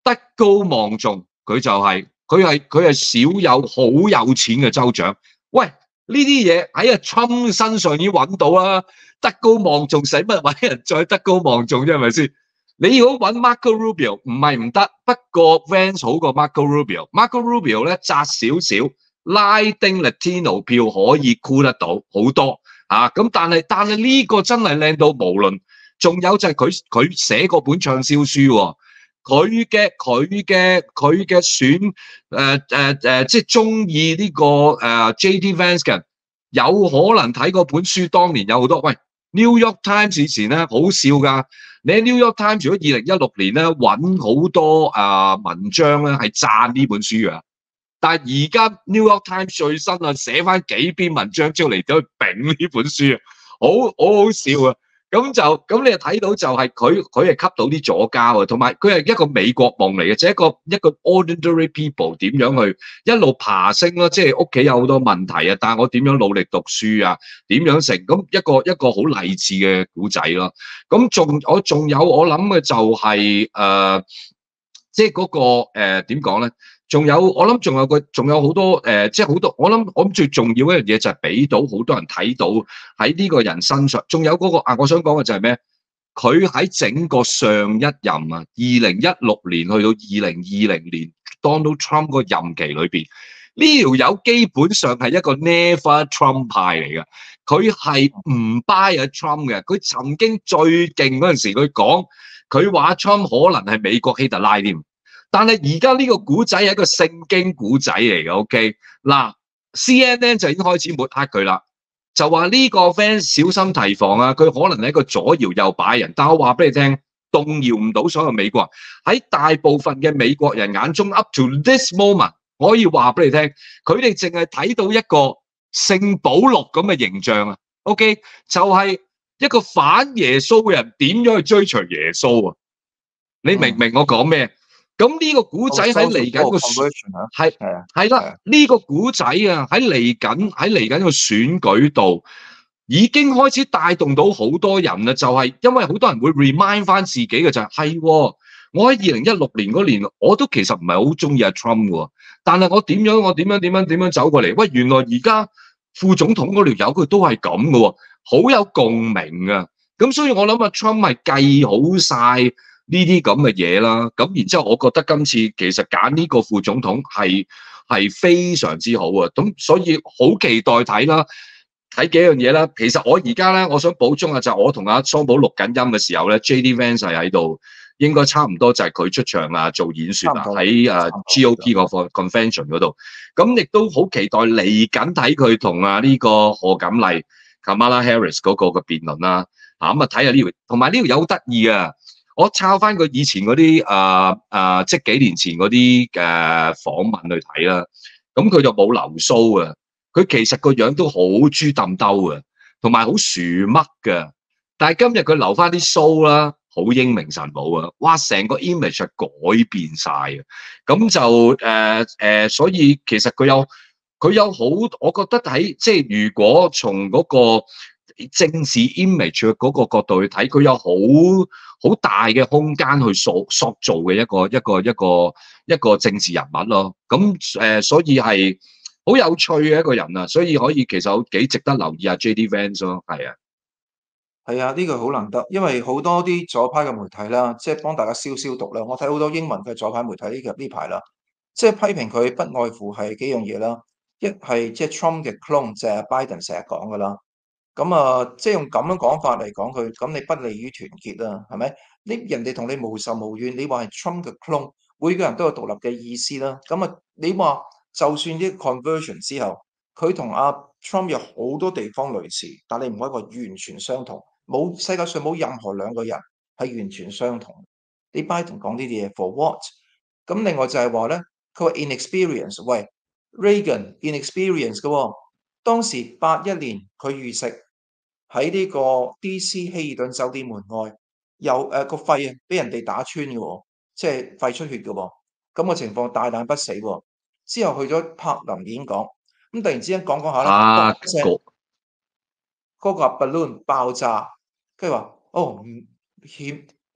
德高望重，佢就係佢係佢係少有好有錢嘅州長。喂，呢啲嘢喺阿 Trump 身上已經揾到啦。德高望重使乜揾人再德高望重啫？係咪先？你如果揾 Marco Rubio 唔係唔得，不過 Vance 好過 Marco Rubio。Marco Rubio 咧窄少少，拉丁 Latino 票可以箍得到好多啊！咁但係但係呢個真係靚到無論，仲有就係佢佢寫嗰本暢銷書喎。佢嘅佢嘅佢嘅選誒誒誒，即係中意呢個誒、呃、J D Vance 嘅人，有可能睇嗰本書，當年有好多喂 New York Times 以前咧好笑噶，你喺 New York Times 如果二零一六年咧揾好多啊、呃、文章咧係讚呢本書嘅，但係而家 New York Times 最新啊寫翻幾篇文章出嚟都去丙呢本書啊，好好好笑啊！咁就咁你就睇到就係佢佢係吸到啲左膠啊，同埋佢係一個美國夢嚟嘅，即係一個一個 ordinary people 點樣去一路爬升咯，即係屋企有好多問題啊，但係我點樣努力讀書啊，點樣成咁一個一個好勵志嘅古仔咯。咁仲我仲有我諗嘅就係、是、誒、呃，即係嗰、那個誒點講咧？仲有我諗仲有個仲有好多誒、呃，即係好多我諗我諗最重要一樣嘢就係俾到好多人睇到喺呢個人身上，仲有嗰、那個啊，我想講嘅就係咩？佢喺整個上一任啊，二零一六年去到二零二零年 Donald Trump 個任期裏邊，呢條友基本上係一個 Never Trump 派嚟嘅，佢係唔 buy 阿 Trump 嘅。佢曾經最勁嗰陣時，佢講佢話 Trump 可能係美國希特拉添。但係而家呢個古仔係一個聖經古仔嚟嘅 ，OK 嗱 ，C N N 就已經開始抹黑佢啦，就話呢個 fans 小心提防啊，佢可能係一個左搖右擺人。但我話俾你聽，動搖唔到所有美國人。喺大部分嘅美國人眼中 ，up to this moment，我可以話俾你聽，佢哋淨係睇到一個聖保祿咁嘅形象啊 ，OK，就係一個反耶穌嘅人點樣去追隨耶穌啊？你明唔明我講咩？咁呢個古仔喺嚟緊個係係啦，呢個古仔啊喺嚟緊喺嚟緊個選舉度已經開始帶動到好多人啦，就係因為好多人會 remind 翻自己嘅就係係，我喺二零一六年嗰年我都其實唔係好中意阿 Trump 嘅，但係我點樣我點樣點樣點樣走過嚟，喂，原來而家副總統嗰條友佢都係咁嘅，好有共鳴啊！咁所以我諗阿 Trump 係計好晒呢啲咁嘅嘢啦，咁然之後，我覺得今次其實揀呢個副總統係係非常之好啊，咁所以好期待睇啦，睇幾樣嘢啦。其實我而家咧，我想補充下就係我同阿桑寶錄緊音嘅時候咧，J D Vance 係喺度，應該差唔多就係佢出場啊，做演説啊，喺誒 G O P 個 convention 嗰度，咁亦都好期待嚟緊睇佢同啊呢個賀錦麗 Kamala Harris 嗰個嘅辯論啦，嚇咁啊睇下呢條，同埋呢條友好得意啊！我抄翻佢以前嗰啲誒誒，即係幾年前嗰啲嘅訪問去睇啦。咁佢就冇留鬚啊，佢其實個樣都好豬揼兜啊，同埋好薯嘜㗎。但係今日佢留翻啲鬚啦，好英明神武啊！哇，成個 image 係改變晒啊！咁就誒誒、呃呃，所以其實佢有佢有好，我覺得喺即係如果從嗰個政治 image 嘅嗰個角度去睇，佢有好好大嘅空間去塑塑造嘅一個一個一個一個政治人物咯。咁誒、呃，所以係好有趣嘅一個人啊，所以可以其實幾值得留意下 J D Vance 咯，係啊， 係啊，呢個好難得，因為好多啲左派嘅媒體啦，即係幫大家消消毒啦。我睇好多英文嘅左派媒體呢呢排啦，即係批評佢不外乎係幾樣嘢啦，一係即係 Trump 嘅 clone 就係 Biden 成日講噶啦。咁啊，即係用咁樣講法嚟講佢，咁你不利於團結啦，係咪？你人哋同你無仇無怨，你話係 Trump 嘅 clone，每個人都有獨立嘅意思啦。咁啊，你話就算啲 conversion 之後，佢同阿 Trump 有好多地方類似，但你唔可以話完全相同。冇世界上冇任何兩個人係完全相同。你 Biden 講呢啲嘢 for what？咁另外就係話咧，佢話 inexperience，喂 Reagan inexperience 嘅喎，當時八一年佢遇食。喺呢個 D C 希爾頓酒店門外，有誒個肺啊，俾人哋打穿嘅喎，即係肺出血嘅喎，咁個情況大難不死喎。之後去咗柏林演講，咁突然之間講講下咧， 啊嘣聲個嗰個 balloon 爆炸，跟住話哦唔險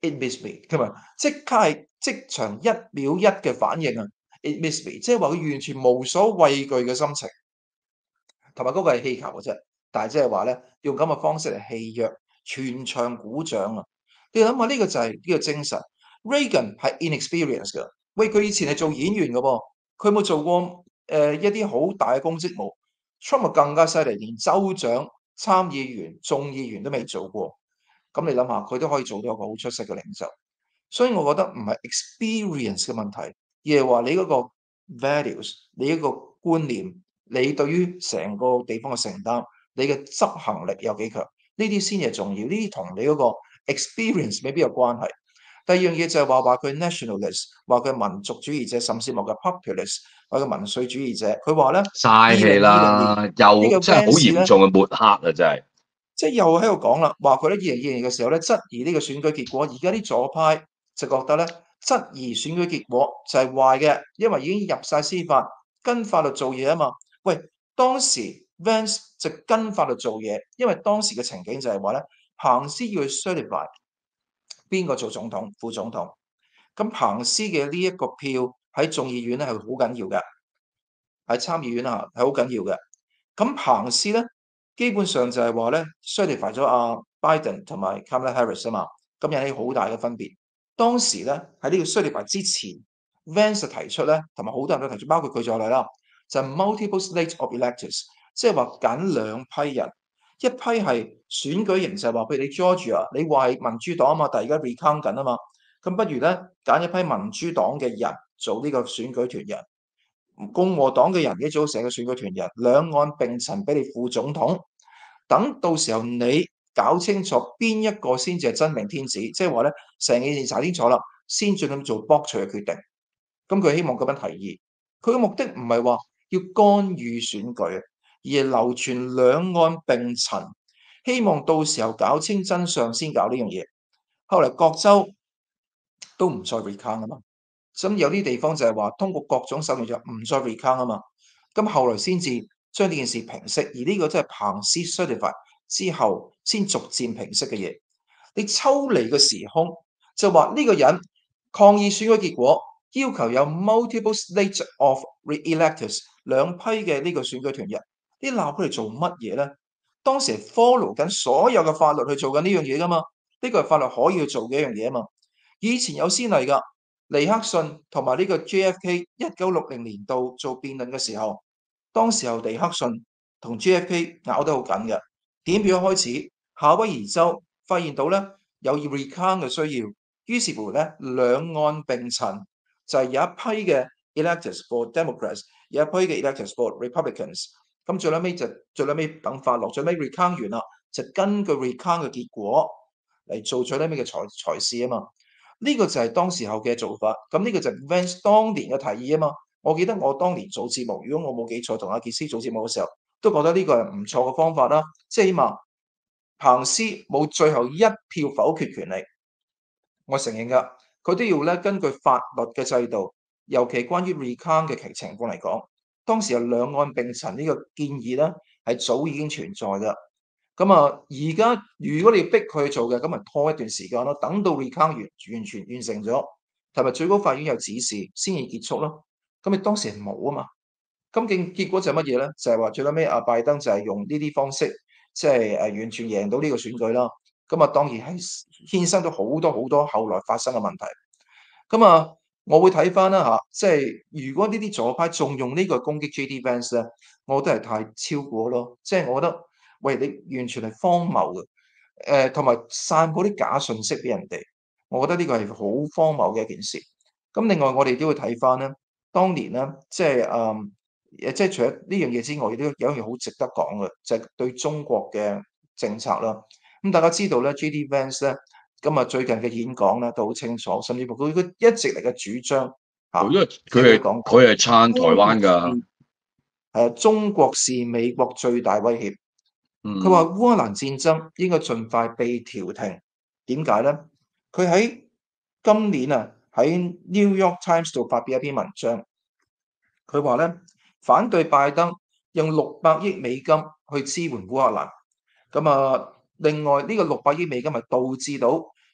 It miss me，佢話即刻係即場一秒一嘅反應啊！It miss me，即係話佢完全無所畏懼嘅心情，同埋嗰個係氣球嘅啫。但係即係話咧，用咁嘅方式嚟戲謔，全場鼓掌啊！你諗下呢個就係呢個精神。Reagan 係 inexperience 㗎，喂佢以前係做演員嘅噃，佢有冇做過誒、呃、一啲好大嘅公職冇？Trump 啊更加犀利，連州長、參議員、眾議員都未做過。咁你諗下，佢都可以做到一個好出色嘅領袖。所以我覺得唔係 experience 嘅問題，而係話你嗰個 values，你一個觀念，你對於成個地方嘅承擔，你嘅執行力有幾強，呢啲先係重要。呢啲同你嗰個 experience 未必有關係。第二樣嘢就係話話佢 nationalist，話佢民族主義者，甚至乎嘅 populist，話佢民粹主義者。佢話咧，二嘥氣零二零年啦， 呢個又真係好 Vance 咧。 嚴重嘅抹黑啊！真係。 即係又喺度講啦，話佢咧二零二零年嘅時候咧，質疑呢個選舉結果。而家啲左派就覺得咧，質疑選舉結果就係壞嘅，因為已經入晒司法，跟法律做嘢啊嘛。喂，當時 Vance 就跟法律做嘢，因為當時嘅情景就係話咧，彭斯要去 certify 邊個做總統、副總統。咁彭斯嘅呢一個票喺眾議院咧係好緊要嘅，喺參議院啊係好緊要嘅。咁彭斯咧，基本上就係話咧 certify 咗阿 Biden 同埋 Kamala Harris 啊嘛，咁引起好大嘅分別。當時咧喺呢個 certify 之前 Vance 提出咧，同埋好多人都提出，包括佢在內啦，就係 multiple slate of electors，即係話揀兩批人，一批係選舉型，就係話譬如你 Georgia，你話係民主黨啊嘛，但係而家 recount 緊啊嘛，咁不如咧揀一批民主黨嘅人做呢個選舉團人。共和黨嘅人嘅組成嘅選舉團人，兩岸並陳俾你副總統，等到時候你搞清楚邊一個先至係真命天子，即係話咧成件事查清楚啦，先進咁做博取嘅決定。咁佢希望咁樣提議，佢嘅目的唔係話要干預選舉，而係流傳兩岸並陳，希望到時候搞清真相先搞呢樣嘢。後嚟各州都唔再 recount 啊嘛。咁有啲地方就係話通過各種手段就唔再 recount 啊嘛，咁後來先至將呢件事平息，而呢個真係彭斯 certify 之後先逐漸平息嘅嘢。你抽離個時空就話呢個人抗議選舉結果，要求有 multiple slate of re-electors 兩批嘅呢個選舉團人，你鬧佢哋做乜嘢咧？當時係 follow 緊所有嘅法律去做緊呢樣嘢噶嘛，呢個係法律可以去做嘅一樣嘢啊嘛。以前有先例㗎。尼克遜同埋呢個 J F K 一九六零年度做辯論嘅時候，當時候尼克遜同 J F K 咬得好緊嘅。點票開始，夏威夷州發現到咧有 recount 嘅需要，於是乎咧兩岸並陳，就係、是、有一批嘅 electors for Democrats，有一批嘅 electors for Republicans。咁最撚尾就最撚尾等法落，最尾 recount 完啦，就根據 recount 嘅結果嚟做最撚尾嘅裁裁事啊嘛。呢個就係當時候嘅做法，咁呢個就係 Vance 當年嘅提議啊嘛。我記得我當年做節目，如果我冇記錯，同阿傑斯做節目嘅時候，都覺得呢個係唔錯嘅方法啦。即係起碼彭斯冇最後一票否決權力，我承認㗎，佢都要咧根據法律嘅制度，尤其關於 recount 嘅情況嚟講，當時有兩岸並陳呢個建議咧，係早已經存在㗎。咁啊，而家如果你逼佢做嘅，咁咪拖一段時間咯，等到 recount 完完全完成咗，同埋最高法院有指示先至結束咯。咁你當時係冇啊嘛，咁結結果就係乜嘢咧？就係話最撚尾阿拜登就係用呢啲方式，即係誒完全贏到呢個選舉啦。咁啊，當然係衍生咗好多好多後來發生嘅問題。咁啊，我會睇翻啦嚇，即係如果呢啲左派仲用呢個攻擊 J D Vance 咧，我覺得係太超過咯。即係我覺得，喂，你完全係荒謬嘅，誒同埋散佈啲假信息俾人哋，我覺得呢個係好荒謬嘅一件事。咁另外我哋都會睇翻咧，當年咧，即係誒誒，即係除咗呢樣嘢之外，亦都有一樣好值得講嘅，就係對中國嘅政策啦。咁大家知道咧，J D Vance 咧。今日最近嘅演講咧都好清楚，甚至乎佢佢一直嚟嘅主張嚇， 因為其實佢係佢講過， 佢係撐台中國灣㗎。 係中國是美國最大威脅。佢話嗯。 烏克蘭戰爭應該盡快被調停。點解咧？佢喺今年啊喺 New York Times 度發表一篇文章，佢話咧反對拜登用六百億美金去支援烏克蘭。咁啊，另外呢個六百億美金係導致到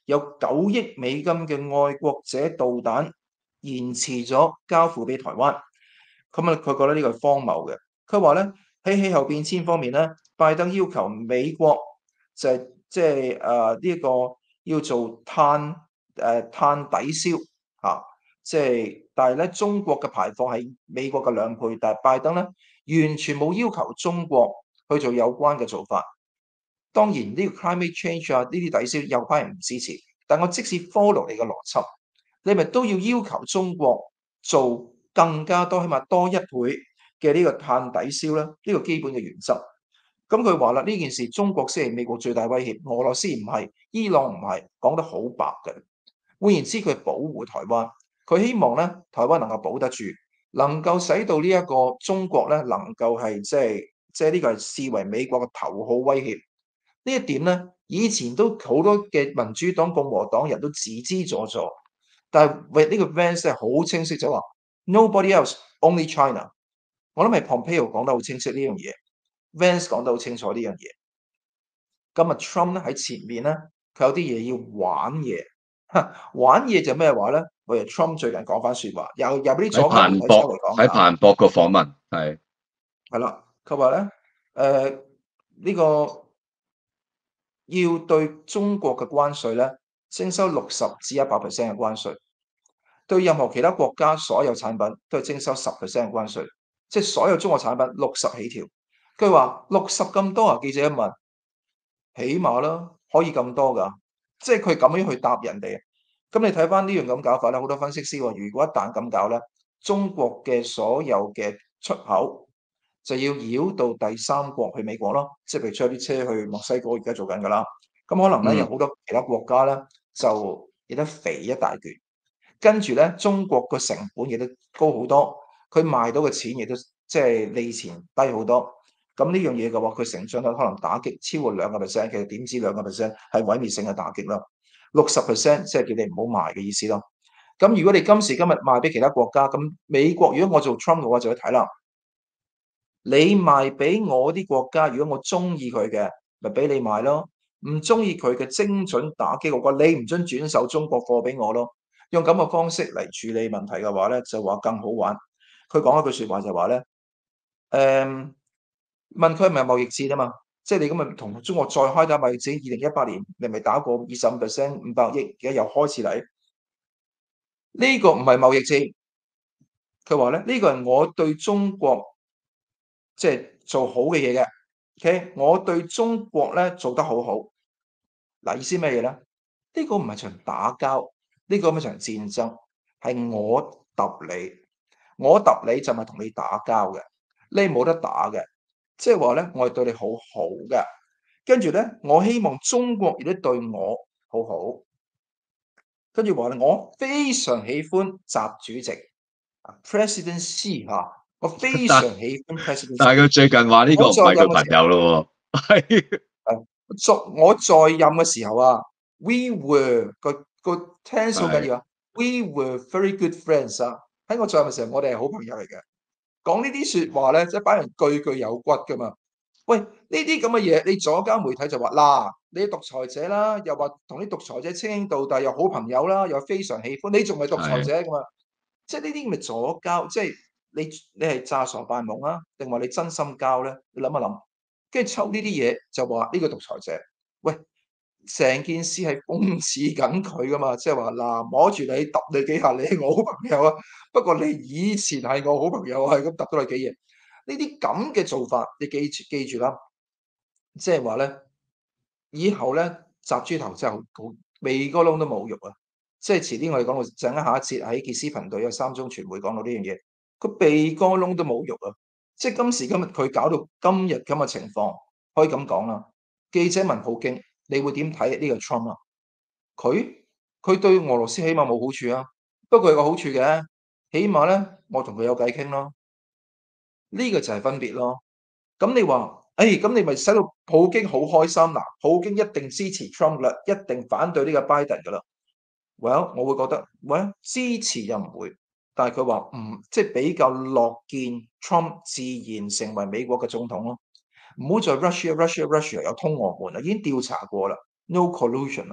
有九億美金嘅愛國者導彈延遲咗交付俾台灣。咁啊，佢覺得呢個係荒謬嘅。佢話咧喺氣候變遷方面咧，拜登要求美國就係即係誒呢個要做碳誒、呃、碳抵消嚇。啊即係，但係咧，中國嘅排放係美國嘅兩倍，但係拜登咧完全冇要求中國去做有關嘅做法。當然呢個 climate change 啊，呢啲抵消有班人唔支持，但我即使 follow 你嘅邏輯，你咪都要要求中國做更加多，起碼多一倍嘅呢個碳抵消咧，呢個基本嘅原則。咁佢話啦，呢件事中國先係美國最大威脅，俄羅斯唔係，伊朗唔係，講得好白嘅。換言之，佢保護台灣。佢希望咧，台灣能夠保得住，能夠使到呢一個中國咧，能夠係即係即係呢個係視為美國嘅頭號威脅。呢一點咧，以前都好多嘅民主黨、共和黨人都自知左助，但係為呢個 Vance 係好清晰就話 Nobody else, only China。我諗係 Pompeo 講得好清晰呢樣嘢 ，Vance 講得好清楚呢樣嘢。今日 Trump 咧喺前面咧，佢有啲嘢要玩嘢。玩嘢就咩話咧？我哋 Trump 最近講翻説話，又又俾啲左膠媒體周圍講喺彭博個訪問係係啦，佢話咧誒呢個要對中國嘅關稅咧徵收六十至一百 percent 嘅關稅，對任何其他國家所有產品都係徵收十 percent 嘅關稅，即係所有中國產品六十起跳。佢話六十咁多啊？記者一問，起碼啦，可以咁多㗎，即係佢咁樣去答人哋。咁你睇翻呢樣咁搞法咧，好多分析師話，如果一旦咁搞咧，中國嘅所有嘅出口就要繞到第三國去美國咯，即係譬如出啲車去墨西哥，而家做緊㗎啦。咁可能咧有好多其他國家咧就亦都肥一大橛，跟住咧中國個成本亦都高好多，佢賣到嘅錢亦都即係利錢低好多。咁呢樣嘢嘅話，佢成長率可能打擊超過兩個 percent，其實點止兩個 percent 係毀滅性嘅打擊啦。六十 percent 即係叫你唔好賣嘅意思咯。咁如果你今時今日賣俾其他國家，咁美國如果我做 Trump 嘅話，就要睇啦。你賣俾我啲國家，如果我中意佢嘅，咪俾你賣咯。唔中意佢嘅精準打擊嘅話，你唔准轉售中國貨俾我咯。用咁嘅方式嚟處理問題嘅話咧，就話更好玩。佢講一句説話就話咧，誒、嗯、問佢係咪貿易戰啊嘛？即係你咁咪同中國再開打貿易戰？二零一八年你咪打過二十五 percent 五百億，而家又開始嚟。呢、這個唔係貿易戰。佢話咧，呢、這個係我對中國即係、就是、做好嘅嘢嘅。OK，我對中國咧做得好好。嗱，意思咩嘢咧？呢、這個唔係場打交，呢、這個唔係場戰爭，係我揼你，我揼你就係同你打交嘅，你冇得打嘅。即係話咧，我係對你好好嘅，跟住咧，我希望中國亦都對我好好。跟住話咧，我非常喜歡習主席，President Xi 嚇，我非常喜歡 President Xi。 但係佢最近話呢個唔係佢朋友咯喎，係。 誒，作我在任嘅時候啊 ，we were 個個 tense 好緊要啊 ，we were very good friends 啊。喺我在任嘅時候，我哋係好朋友嚟嘅。講呢啲説話咧，即係擺人句句有骨噶嘛。喂，呢啲咁嘅嘢，你左膠媒體就話嗱，你獨裁者啦，又話同啲獨裁者稱兄道弟，又好朋友啦，又非常喜歡，你仲係獨裁者㗎嘛？即係呢啲咪左膠，即係你你係詐傻扮懵啊，定話你真心交咧？你諗一諗，跟住抽呢啲嘢就話呢個獨裁者，喂，成件事係諷刺緊佢噶嘛？即係話嗱，摸住你揼你幾下，你係我好朋友啊，不過你以前係我好朋友啊，係咁揼到你幾嘢。呢啲咁嘅做法，你記住記住啦，即係話咧，以後咧習豬頭真係好鼻哥窿都冇肉啊！即係遲啲我哋講到陣間下一節喺傑斯頻道有三中傳媒講到呢樣嘢，佢鼻哥窿都冇肉啊！即係今時今日佢搞到今日咁嘅情況，可以咁講啦。記者問普京：你會點睇呢個 Trump 啊？佢佢對俄羅斯起碼冇好處啊，不過有個好處嘅，起碼咧我同佢有偈傾咯。呢個就係分別咯。咁你話，誒，咁你咪使到普京好開心嗱？普京一定支持 Trump 啦，一定反對呢個 Biden 噶啦。Well，我會覺得，well，支持又唔會，但係佢話唔，即係比較樂見 Trump 自然成為美國嘅總統咯。唔好再 Russia Russia Russia 有通俄門啦，已經調查過啦，no collusion 啦。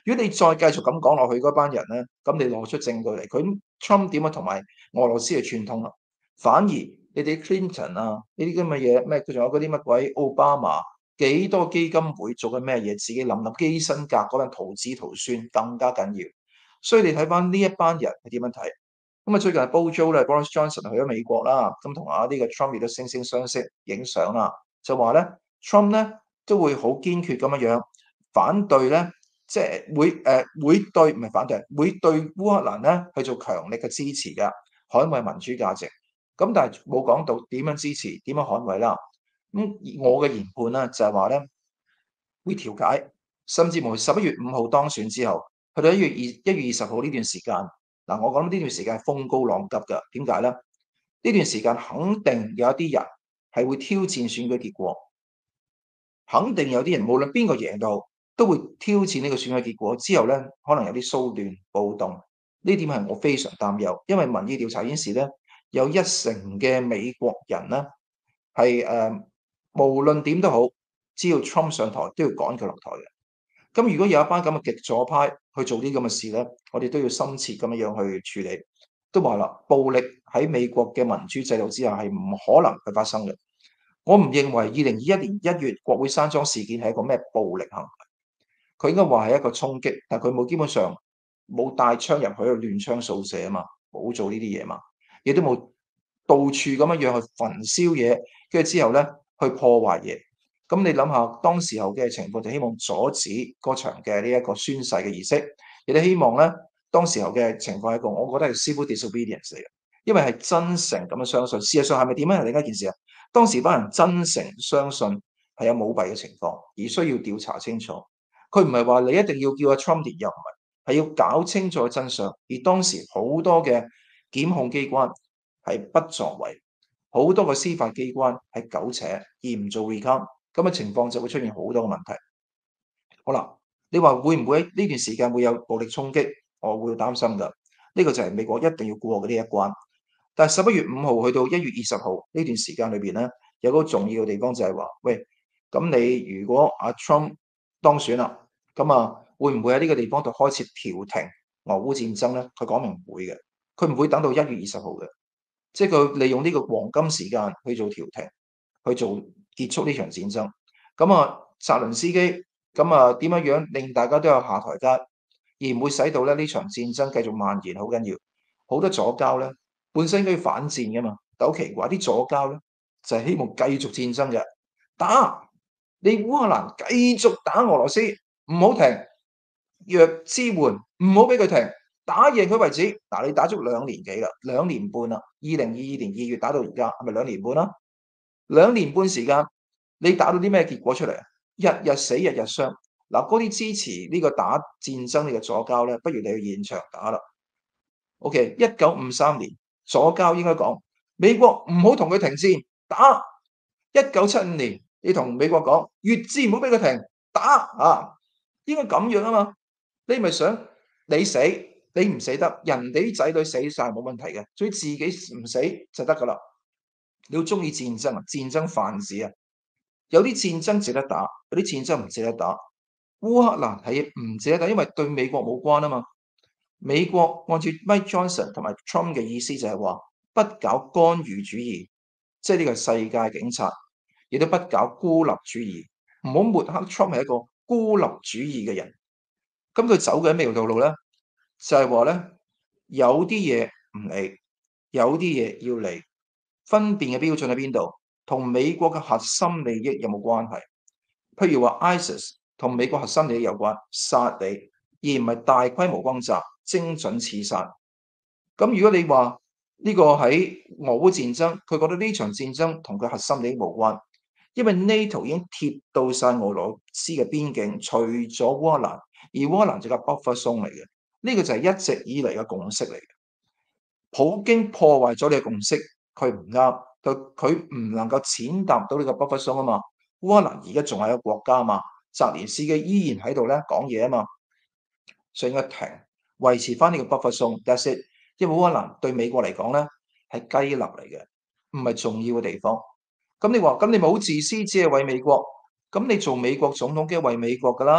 如果你再繼續咁講落去嗰班人咧，咁你攞出證據嚟，佢 Trump 點樣同埋俄羅斯嘅串通啦？反而你哋 Clinton 啊，呢啲咁嘅嘢，咩佢仲有嗰啲乜鬼奧巴馬，幾多基金會做緊咩嘢？自己諗諗基辛格嗰陣徒子徒孫更加緊要。所以你睇翻呢一班人係點樣睇？咁啊，最近係煲租咧，Boris Johnson 去咗美國啦，咁同啊呢個 Trump 亦都惺惺相惜影相啦，就話咧 Trump 咧都會好堅決咁樣樣反對咧，即係會誒、呃、會對唔係反對，會對烏克蘭咧去做強力嘅支持㗎，捍衛民主價值。咁但係冇講到點樣支持，點樣捍衛啦。咁我嘅研判咧就係話咧會調解，甚至乎十一月五號當選之後，去到一月二一月二十號呢段時間。嗱，我講呢段時間係風高浪急㗎，點解咧？呢段時間肯定有一啲人係會挑戰選舉結果，肯定有啲人無論邊個贏到，都會挑戰呢個選舉結果。之後咧，可能有啲騷亂暴動，呢點係我非常擔憂，因為民意調查顯示咧，有一成嘅美國人咧係誒無論點都好，只要 Trump 上台都要趕佢落台嘅。咁如果有一班咁嘅極左派去做啲咁嘅事咧，我哋都要深切咁樣樣去處理。都話啦，暴力喺美國嘅民主制度之下係唔可能去發生嘅。我唔認為二零二一年一月國會山莊事件係一個咩暴力行為，佢應該話係一個衝擊，但佢冇基本上冇帶槍入去去亂槍掃射啊嘛，冇做呢啲嘢嘛，亦都冇到處咁樣樣去焚燒嘢，跟住之後咧去破壞嘢。咁你諗下，當時候嘅情況就希望阻止嗰場嘅呢一個宣誓嘅儀式，亦都希望咧當時候嘅情況係一個，我覺得係 civil disobedience 嚟嘅，因為係真誠咁樣相信。事實上係咪點樣係另一件事啊？當時班人真誠相信係有舞弊嘅情況，而需要調查清楚。佢唔係話你一定要叫阿 Trump 連任，唔係，係要搞清楚真相。而當時好多嘅檢控機關係不作為，好多個司法機關係苟且而唔做 recount。咁嘅情況就會出現好多嘅問題。好啦，你話會唔會喺呢段時間會有暴力衝擊？我會擔心㗎。呢個就係美國一定要過嘅呢一關。但係十一月五號去到一月二十號呢段時間裏邊咧，有個重要嘅地方就係話，喂，咁你如果阿 Trump 當選啦，咁啊會唔會喺呢個地方度開設調停俄烏戰爭咧？佢講明唔會嘅，佢唔會等到一月二十號嘅，即係佢利用呢個黃金時間去做調停，去做結束呢場戰爭。咁啊，澤倫斯基咁啊點樣樣令大家都有下台階，而唔會使到咧呢場戰爭繼續蔓延，好緊要。好多左膠咧本身應該要反戰嘅嘛，但好奇怪啲左膠咧就係希望繼續戰爭嘅，打你烏克蘭繼續打俄羅斯，唔好停，若支援唔好俾佢停，打贏佢為止。嗱，你打足兩年幾啦，兩年半啦，二零二二年二月打到而家，係咪兩年半啦？兩年半時間，你打到啲咩結果出嚟啊？日日死，日日傷。嗱，嗰啲支持呢個打戰爭呢個左膠咧，不如你去現場打啦。O.K. 一九五三年左膠應該講美國唔好同佢停戰打。一九七五年你同美國講越戰唔好俾佢停打啊，應該咁樣啊嘛。你咪想你死你唔死得，人哋啲仔女死晒冇問題嘅，所以自己唔死就得噶啦。你要中意戰爭啊，戰爭販子啊，有啲戰爭值得打，有啲戰爭唔值得打。烏克蘭係唔值得打，因為對美國冇關啊嘛。美國按照 Mike Johnson 同埋 Trump 嘅意思就係話不搞干預主義，即係呢個世界警察，亦都不搞孤立主義，唔好抹黑 Trump 係一個孤立主義嘅人。咁佢走緊咩條道路咧？就係話咧，有啲嘢唔理，有啲嘢要理，分辨嘅標準喺邊度？同美國嘅核心利益有冇關係？譬如話 ISIS 同美國核心利益有關，殺你，而唔係大規模轟炸、精準刺殺。咁如果你話呢個喺俄烏戰爭，佢覺得呢場戰爭同佢核心利益無關，因為 NATO 已經貼到晒俄羅斯嘅邊境，除咗烏克蘭，而烏克蘭就係 buffer zone 嚟嘅。呢個就係一直以嚟嘅共識嚟嘅。普京破壞咗你嘅共識，佢唔啱，佢佢唔能夠踐踏到呢個 buffer zone 啊嘛。烏克蘭而家仲係一個國家啊嘛，澤連斯基依然喺度咧講嘢啊嘛，所以應該停，維持翻呢個 buffer zone。That's it。因為烏克蘭對美國嚟講咧係雞肋嚟嘅，唔係重要嘅地方。咁你話咁你咪好自私，只係為美國？咁你做美國總統梗係為美國㗎啦，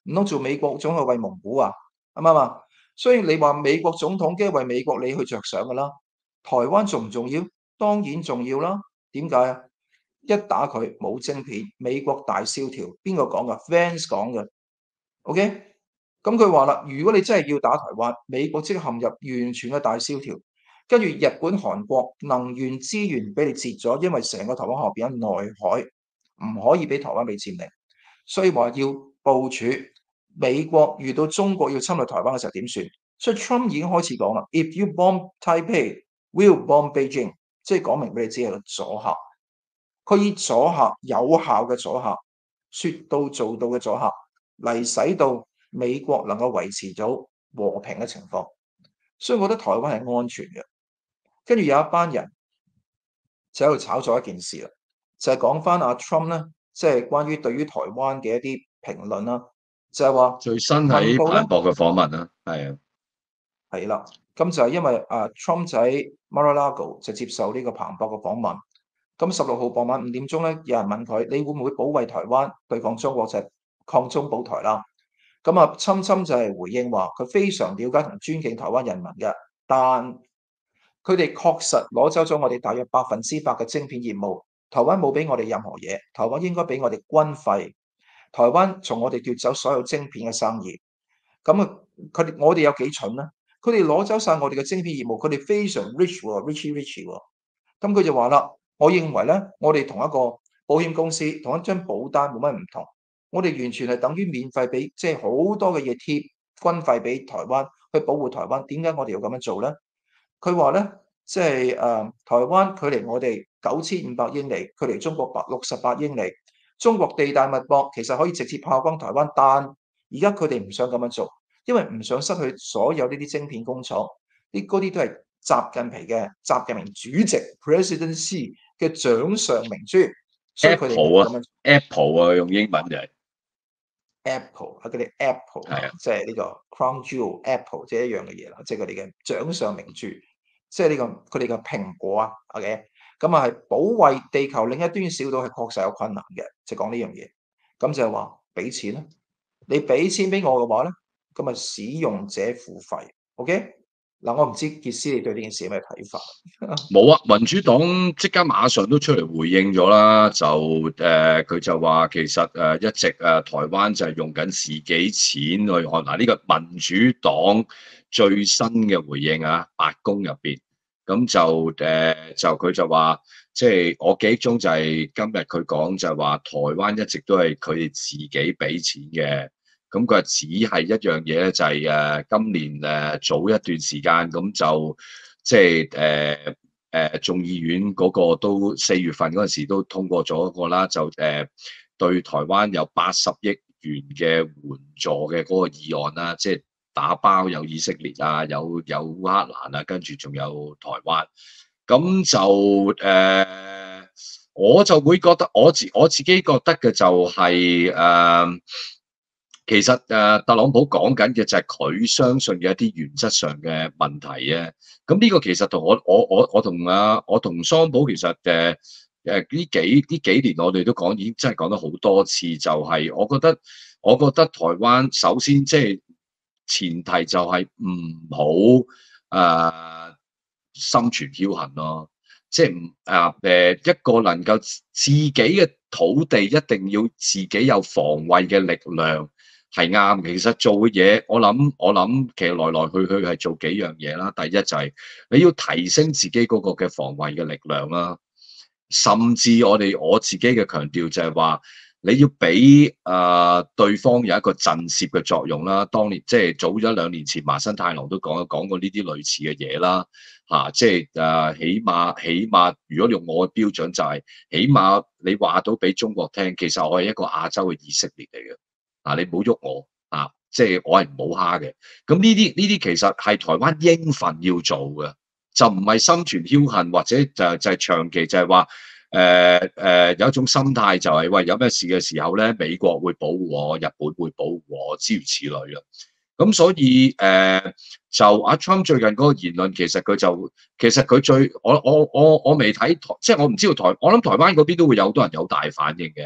唔通做美國總統為蒙古啊？啱唔啱啊？所以你話美國總統梗係為美國你去着想㗎啦。台灣重唔重要？當然重要啦。點解啊？一打佢冇晶片，美國大蕭條。邊個講㗎 ？Vance 講嘅。OK，咁佢話啦，如果你真係要打台灣，美國即刻陷入完全嘅大蕭條。跟住日本、韓國能源資源俾你截咗，因為成個台灣河變咗內海，唔可以俾台灣被佔領。所以話要部署美國遇到中國要侵略台灣嘅時候點算？所以 Trump 已經開始講啦 ，If you bomb Taipei, we'll bomb Beijing，即係講明俾你知係個阻嚇。佢以阻嚇有效嘅阻嚇，説到做到嘅阻嚇嚟使到美國能夠維持到和平嘅情況。所以我覺得台灣係安全嘅。跟住有一班人就喺度炒作一件事啦，就係講翻阿 Trump 咧，即係關於對於台灣嘅一啲評論啦，就係話最新喺彭博嘅訪問啦，係啊， 係啦，咁就係因為阿 Trump 就喺 Mar-a-Lago 就接受呢個彭博嘅訪問，咁十六號傍晚五點鐘咧，有人問佢：你會唔會保衛台灣對抗中國，就係抗中保台啦？咁啊，侵侵就係回應話佢非常了解同尊敬台灣人民嘅，但佢哋確實攞走咗我哋大約百分之百嘅晶片業務，台灣冇俾我哋任何嘢，台灣應該俾我哋軍費，台灣從我哋奪走所有晶片嘅生意。咁啊，佢哋我哋有幾蠢咧？佢哋攞走晒我哋嘅晶片業務，佢哋非常 rich 喎，richy richy 喎。咁佢就話啦，我認為咧，我哋同一個保險公司同一張保單冇乜唔同，我哋完全係等於免費俾，即係好多嘅嘢貼軍費俾台灣去保護台灣。點解我哋要咁樣做咧？佢話咧，即係誒、呃、台灣距離我哋九千五百英里，距離中國百六十八英里。中國地大物博，其實可以直接炮轟台灣，但而家佢哋唔想咁樣做，因為唔想失去所有呢啲晶片工廠。啲嗰啲都係習近平嘅習近平主席 President Xi 嘅掌上明珠，所以佢哋冇咁樣。 Apple 啊，用英文就係 Apple 係佢哋 Apple， 係啊， 即係呢個 Crown Jewel Apple，即係一樣嘅嘢啦，即係佢哋嘅掌上明珠，即係呢個佢哋嘅蘋果啊。OK，咁啊係保衛地球另一端小島係確實有困難嘅，就講呢樣嘢。咁就係話俾錢啦，你俾錢俾我嘅話咧，咁啊使用者付費。OK。嗱，我唔知傑斯你對呢件事有咩睇法？ 冇啊，民主黨即刻馬上都出嚟回應咗啦，就誒佢、呃、就話其實誒、呃、一直誒、呃、台灣就係用緊自己錢去看。嗱，呢個民主黨最新嘅回應啊，白宮入邊咁就誒、呃、就佢就話，即係我記憶中就係今日佢講就係話台灣一直都係佢哋自己俾錢嘅。咁佢話只係一樣嘢咧，就係、是、誒今年誒早一段時間咁就即係誒誒眾議院嗰個都四月份嗰陣時都通過咗一個啦，就誒、呃、對台灣有八十億元嘅援助嘅嗰個議案啦，即係打包有以色列啊，有有烏克蘭啊，跟住仲有台灣，咁就誒、呃、我就會覺得我自我自己覺得嘅就係、是、誒。呃其實誒，特朗普講緊嘅就係佢相信嘅一啲原則上嘅問題啊。咁呢個其實同我我我我同啊我同桑寶其實誒誒呢幾呢幾年我哋都講已經真係講咗好多次，就係我覺得我覺得台灣首先即係前提就係唔好誒心存僥倖咯，即係唔啊誒一個能夠自己嘅土地一定要自己有防衛嘅力量。係啱，其實做嘅嘢，我諗我諗，其實來來去去係做幾樣嘢啦。第一就係你要提升自己嗰個嘅防衛嘅力量啦，甚至我哋我自己嘅強調就係話，你要俾誒、呃、對方有一個震懾嘅作用啦。當年即係早咗兩年前，麻生太郎都講講過呢啲類似嘅嘢啦，嚇、啊，即係誒、呃、起碼起碼，如果用我嘅標準就係、是，起碼你話到俾中國聽，其實我係一個亞洲嘅以色列嚟嘅。啊！你唔好喐我啊！即係我係唔好蝦嘅。咁呢啲呢啲其實係台灣應份要做嘅，就唔係心存僥倖，或者就就係長期就係話誒誒有一種心態就係、是、喂，有咩事嘅時候咧，美國會保護我，日本會保護我，諸如此類啦。咁所以誒、呃、就阿 Trump 最近嗰個言論，其實佢就其實佢最我我我我未睇台，即係我唔知道台，我諗台灣嗰邊都會有好多人有大反應嘅。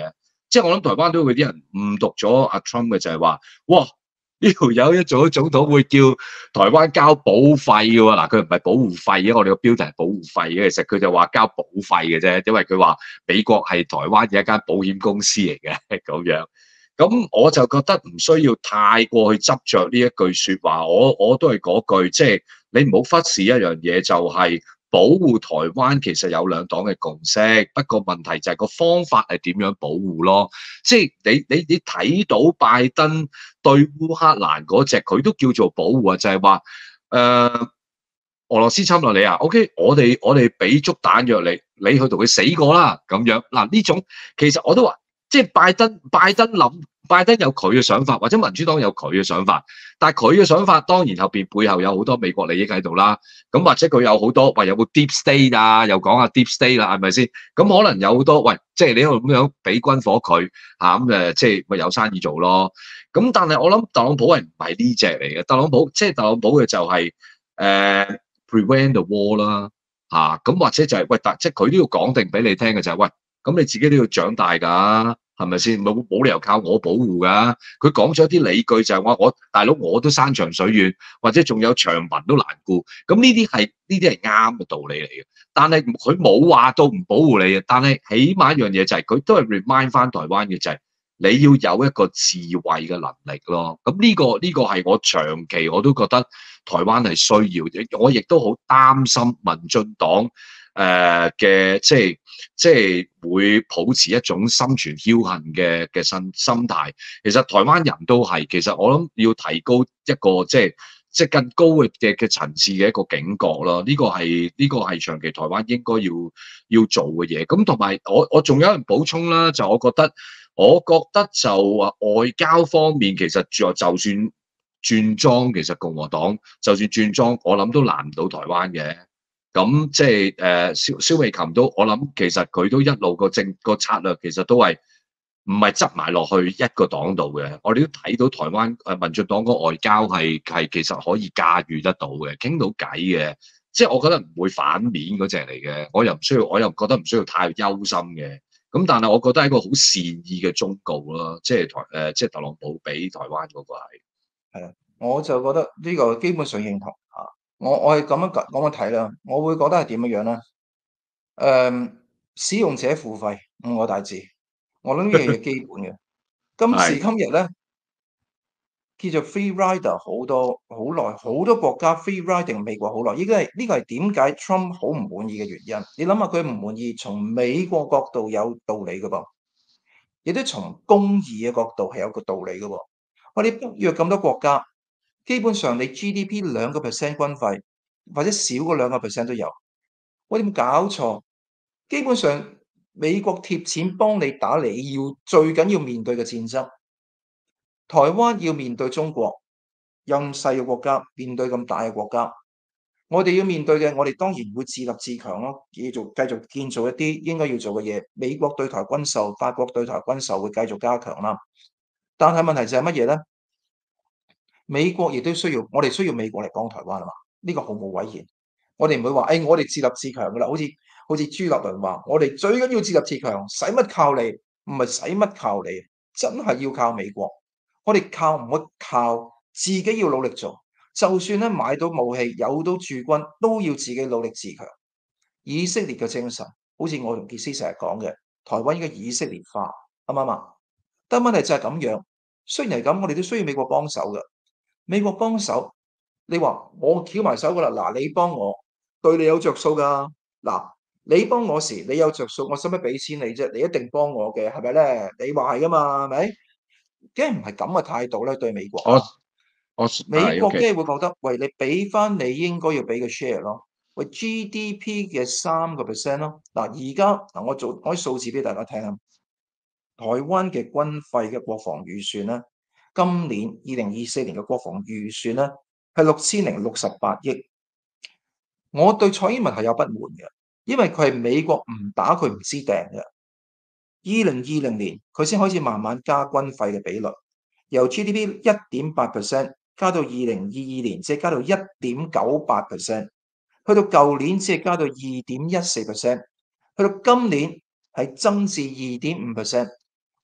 即係我諗台灣都會啲人誤讀咗阿 Trump 嘅就係話，哇！呢條友一做咗總統會叫台灣交保費嘅喎，嗱佢唔係保護費嘅，我哋個標題係保護費嘅，其實佢就話交保費嘅啫，因為佢話美國係台灣嘅一間保險公司嚟嘅咁樣。咁我就覺得唔需要太過去執着呢一句説話，我我都係嗰句，即係你唔好忽視一樣嘢，就係保護台灣其實有兩黨嘅共識，不過問題就係個方法係點樣保護咯。即係你你你睇到拜登對烏克蘭嗰隻，佢都叫做保護啊，就係話誒俄羅斯侵略你啊，OK，我哋我哋俾足彈藥你，你去同佢死過啦咁樣。嗱呢種其實我都話，即係拜登拜登諗。拜登有佢嘅想法，或者民主黨有佢嘅想法，但係佢嘅想法當然後邊背後有好多美國利益喺度啦。咁或者佢有好多，喂有冇 deep state 啊？又講下 deep state 啦，係咪先？咁可能有好多，喂，即係你咁樣俾軍火佢嚇咁誒，即係咪有生意做咯？咁但係我諗特朗普係唔係呢隻嚟嘅？特朗普即係特朗普嘅就係、是、誒、呃、prevent the war 啦嚇。咁、啊、或者就係、是、喂，但即係佢都要講定俾你聽嘅就係、是、喂，咁你自己都要長大㗎。係咪先？冇冇理由靠我保護㗎？佢講咗啲理據就係話我大佬我都山長水遠，或者仲有長民都難顧。咁呢啲係呢啲係啱嘅道理嚟嘅。但係佢冇話到唔保護你嘅。但係起碼一樣嘢就係、是、佢都係 remind 翻台灣嘅就係、是、你要有一個智慧嘅能力咯。咁呢、這個呢、這個係我長期我都覺得台灣係需要。我亦都好擔心民進黨。誒嘅、呃、即係即係會抱持一種心存僥倖嘅嘅心心態。其實台灣人都係，其實我諗要提高一個即係即係更高嘅嘅嘅層次嘅一個警覺咯。呢、這個係呢、這個係長期台灣應該要要做嘅嘢。咁同埋我我仲有一樣補充啦，就我覺得我覺得就話外交方面其實就就算轉莊，其實共和黨就算轉莊，我諗都難唔到台灣嘅。咁即係誒蕭蕭美琴都，我諗其實佢都一路個政個策略其實都係唔係執埋落去一個黨度嘅。我哋都睇到台灣誒民進黨個外交係係其實可以駕馭得到嘅，傾到偈嘅。即係我覺得唔會反面嗰隻嚟嘅，我又唔需要，我又覺得唔需要太憂心嘅。咁但係我覺得係一個好善意嘅忠告咯，即係台誒、呃、即係特朗普俾台灣嗰個係。 係啊，我就覺得呢個基本上認同嚇。我我係咁樣咁樣睇啦，我會覺得係點樣樣咧？誒、嗯，使用者付費五個大字，我諗呢樣嘢基本嘅。今時係今日咧，叫做 free rider 好多好耐，好多國家 free riding 美國好耐，依家係呢個係點解 Trump 好唔滿意嘅原因。你諗下佢唔滿意，從美國角度有道理嘅噃，亦都從公義嘅角度係有個道理嘅喎。我哋北約咁多國家，基本上你 G D P 兩個 percent 軍費，或者少過兩個 percent 都有。我有冇搞錯？基本上美國貼錢幫你打你要最緊要面對嘅戰爭。台灣要面對中國咁細嘅國家，面對咁大嘅國家，我哋要面對嘅，我哋當然會自立自強咯，繼續繼續建造一啲應該要做嘅嘢。美國對台軍售，法國對台軍售會繼續加強啦。但係問題就係乜嘢咧？美國亦都需要，我哋需要美國嚟幫台灣啊嘛。呢、這個毫無諱言。我哋唔會話，誒、哎，我哋自立自強噶啦，好似好似朱立倫話，我哋最緊要自立自強，使乜靠你？唔係使乜靠你，真係要靠美國。我哋靠唔可靠，自己要努力做。就算咧買到武器，有到駐軍，都要自己努力自強。以色列嘅精神，好似我同傑斯成日講嘅，台灣應該以色列化，啱唔啱啊？但問題就係咁樣，雖然係咁，我哋都需要美國幫手嘅。美國幫手，你話我翹埋手噶啦，嗱，你幫我，對你有着數噶，嗱，你幫我時你有着數，我使乜俾錢你啫？你一定幫我嘅，係咪咧？你話係噶嘛，係咪？梗係唔係咁嘅態度咧，對美國啊， 我我係美國梗 OK。 係會覺得，喂，你俾翻你應該要俾嘅 share 咯，喂 G D P 嘅三個 percent 咯。嗱，而家嗱，我做我啲數字俾大家聽啊，台灣嘅軍費嘅國防預算咧，今年二零二四年嘅國防預算咧係六千零六十八億。我對蔡英文係有不滿嘅，因為佢係美國唔打佢唔知訂嘅。二零二零年佢先開始慢慢加軍費嘅比率，由 G D P 一點八 percent 加到二零二二年只係加到一點九八 percent，去到舊年只係加到二點一四 percent，去到今年係增至二點五 percent。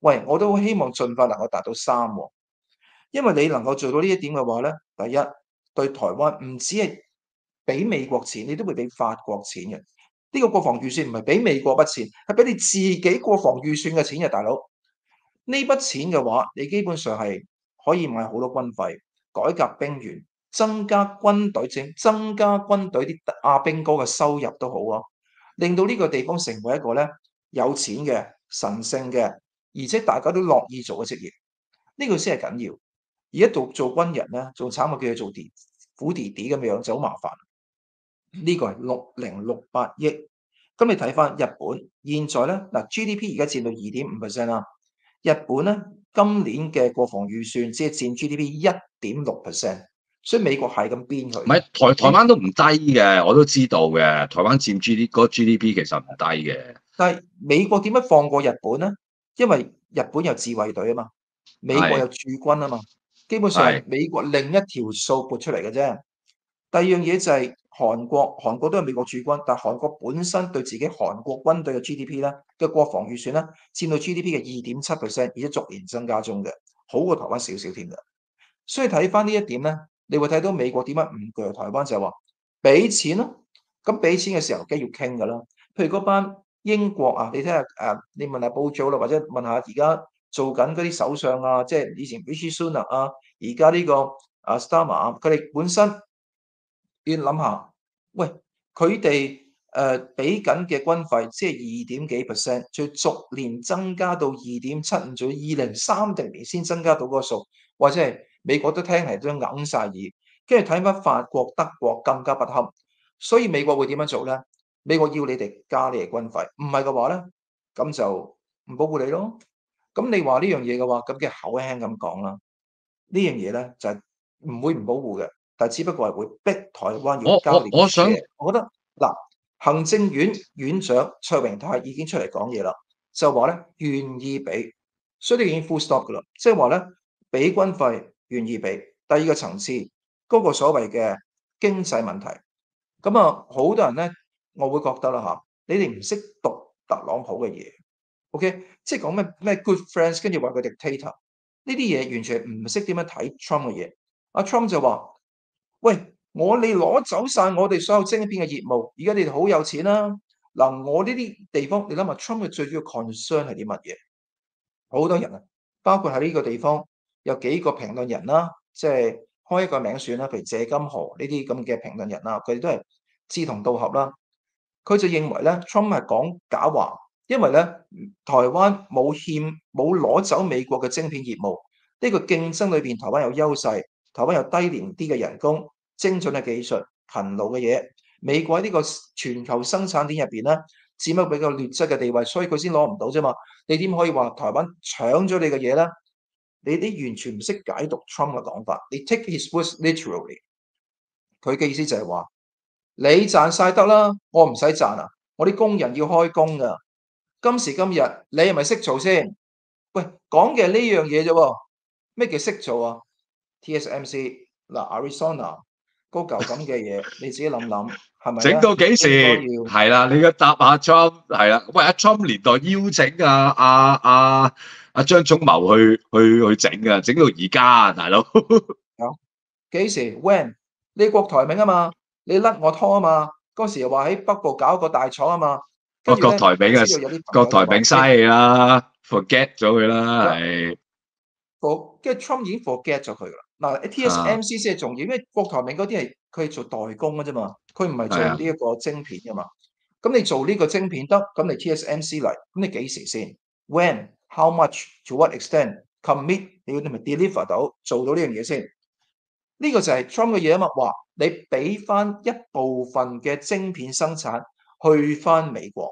喂，我都希望盡快能夠達到三喎，因為你能夠做到呢一點嘅話咧，第一對台灣唔止係俾美國錢，你都會俾法國錢嘅。呢個國防預算唔係俾美國筆錢，係俾你自己國防預算嘅錢嘅，大佬。呢筆錢嘅話，你基本上係可以買好多軍費，改革兵員，增加軍隊政，增加軍隊啲阿兵哥嘅收入都好啊，令到呢個地方成為一個咧有錢嘅、神聖嘅，而且大家都樂意做嘅職業。呢個先係緊要。而家做做軍人咧，仲慘過叫佢做弟苦弟弟咁樣，就好麻煩。呢個係六零六八億。咁你睇翻日本，現在咧嗱 G D P 而家佔到二點五 percent 啦。日本咧今年嘅國防預算只係佔 G D P 一點六 percent，所以美國係咁鞭佢。 唔係台台灣都唔低嘅，我都知道嘅。台灣佔 G D 嗰個 G D P 其實唔低嘅。 但係美國點樣放過日本咧？因為日本有自衛隊啊嘛，美國有駐軍啊嘛，基本上係美國另一條數撥出嚟嘅啫。第二樣嘢就係韓國，韓國都係美國駐軍，但係韓國本身對自己韓國軍隊嘅 G D P 咧嘅國防預算咧，佔到 G D P 嘅二點七 percent，而且逐年增加中嘅，好過台灣少少添嘅。所以睇翻呢一點咧，你會睇到美國點解唔鋸台灣就係話俾錢咯。咁俾錢嘅時候，梗係要傾㗎啦。譬如嗰班英國啊，你睇下誒，你問下報組啦，或者問下而家做緊嗰啲首相啊，即係以前 Rishi Sunak 啊，而家呢個啊 Starmer 啊，佢哋本身。要諗下，喂，佢哋誒俾緊嘅軍費即係二點幾 percent，再逐年增加到二點七五，仲要二零三零年先增加到嗰個數，或者係美國都聽嚟都硬晒耳，跟住睇翻法國、德國更加不堪，所以美國會點樣做咧？美國要你哋加你嘅軍費，唔係嘅話咧，咁就唔保護你咯。咁你話呢樣嘢嘅話，咁嘅口輕咁講啦，呢樣嘢咧就係唔會唔保護嘅。但只不過係會逼台灣要交年我想， 我覺得嗱，行政院院長卓榮泰已經出嚟講嘢啦，就話咧願意俾，所以你已經 full stop 噶啦，即係話咧俾軍費願意俾。第二個層次嗰、那個所謂嘅經濟問題，咁啊好多人咧，我會覺得啦嚇，你哋唔識讀特朗普嘅嘢 ，OK， 即係講咩咩 good friends，跟住話佢 dictator，呢啲嘢完全唔識點樣睇 Trump 嘅嘢。阿 Trump 就話。喂，我哋攞走晒我哋所有晶片嘅業務，而家你哋好有錢啦、啊。嗱，我呢啲地方，你諗下 Trump 嘅最主要 concern 係啲乜嘢？好多人啊，包括喺呢個地方有幾個評論人啦、啊，即係開一個名算啦，譬如謝金河呢啲咁嘅評論人啦、啊，佢哋都係志同道合啦。佢就認為咧，Trump 係講假話，因為咧台灣冇欠冇攞走美國嘅晶片業務，呢、這個競爭裏邊台灣有優勢。台灣有低廉啲嘅人工、精準嘅技術、勤勞嘅嘢。美國喺呢個全球生產鏈入邊咧，佔一個比較劣質嘅地位，所以佢先攞唔到啫嘛。你點可以話台灣搶咗你嘅嘢咧？你啲完全唔識解讀 Trump 嘅講法。你 take his words literally， 佢嘅意思就係話：你賺晒得啦，我唔使賺啊！我啲工人要開工噶。今時今日，你係咪識做先？喂，講嘅係呢樣嘢啫喎。咩叫識做啊？T S M C 嗱 Arizona 嗰嚿咁嘅嘢，你自己諗諗係咪？ 整到幾時？係啦，你嘅答下 Trump 係啦。喂，阿 Trump 年代邀請啊啊啊阿張忠謀去去去整啊，整到而家啊，大佬。 啊幾時 ？When 你郭台銘啊嘛，你甩我拖啊嘛，嗰時又話喺北部搞個大廠啊嘛。 個郭台銘啊，郭台銘嘥氣啦 ，forget 咗佢啦，係。 跟住 Trump 已經 forget 咗佢噶啦。嗱 ，T S M C 先係重要，因為郭台銘嗰啲係佢係做代工嘅啫嘛，佢唔係做呢一個晶片噶嘛。咁你做呢個晶片得，咁你 T S M C 嚟，咁你幾時先 ？When? How much? To what extent? Commit 你要你咪 deliver 到做到呢樣嘢先。呢、這個就係 Trump 嘅嘢啊嘛。話你俾翻一部分嘅晶片生產去翻美國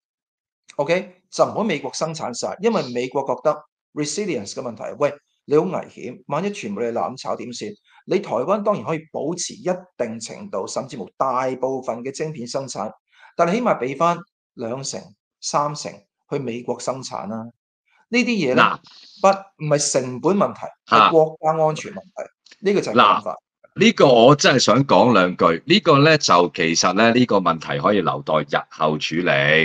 ，OK 就唔好美國生產晒，因為美國覺得 resilience 嘅問題，喂。你好危險，萬一全部你攬炒點算？你台灣當然可以保持一定程度，甚至乎大部分嘅晶片生產，但係起碼俾翻兩成、三成去美國生產啦。呢啲嘢咧，不唔係成本問題，係國家安全問題。呢、這個就係講法。 呢、這個我真係想講兩句。這個、呢個咧就其實咧呢、這個問題可以留待日後處理。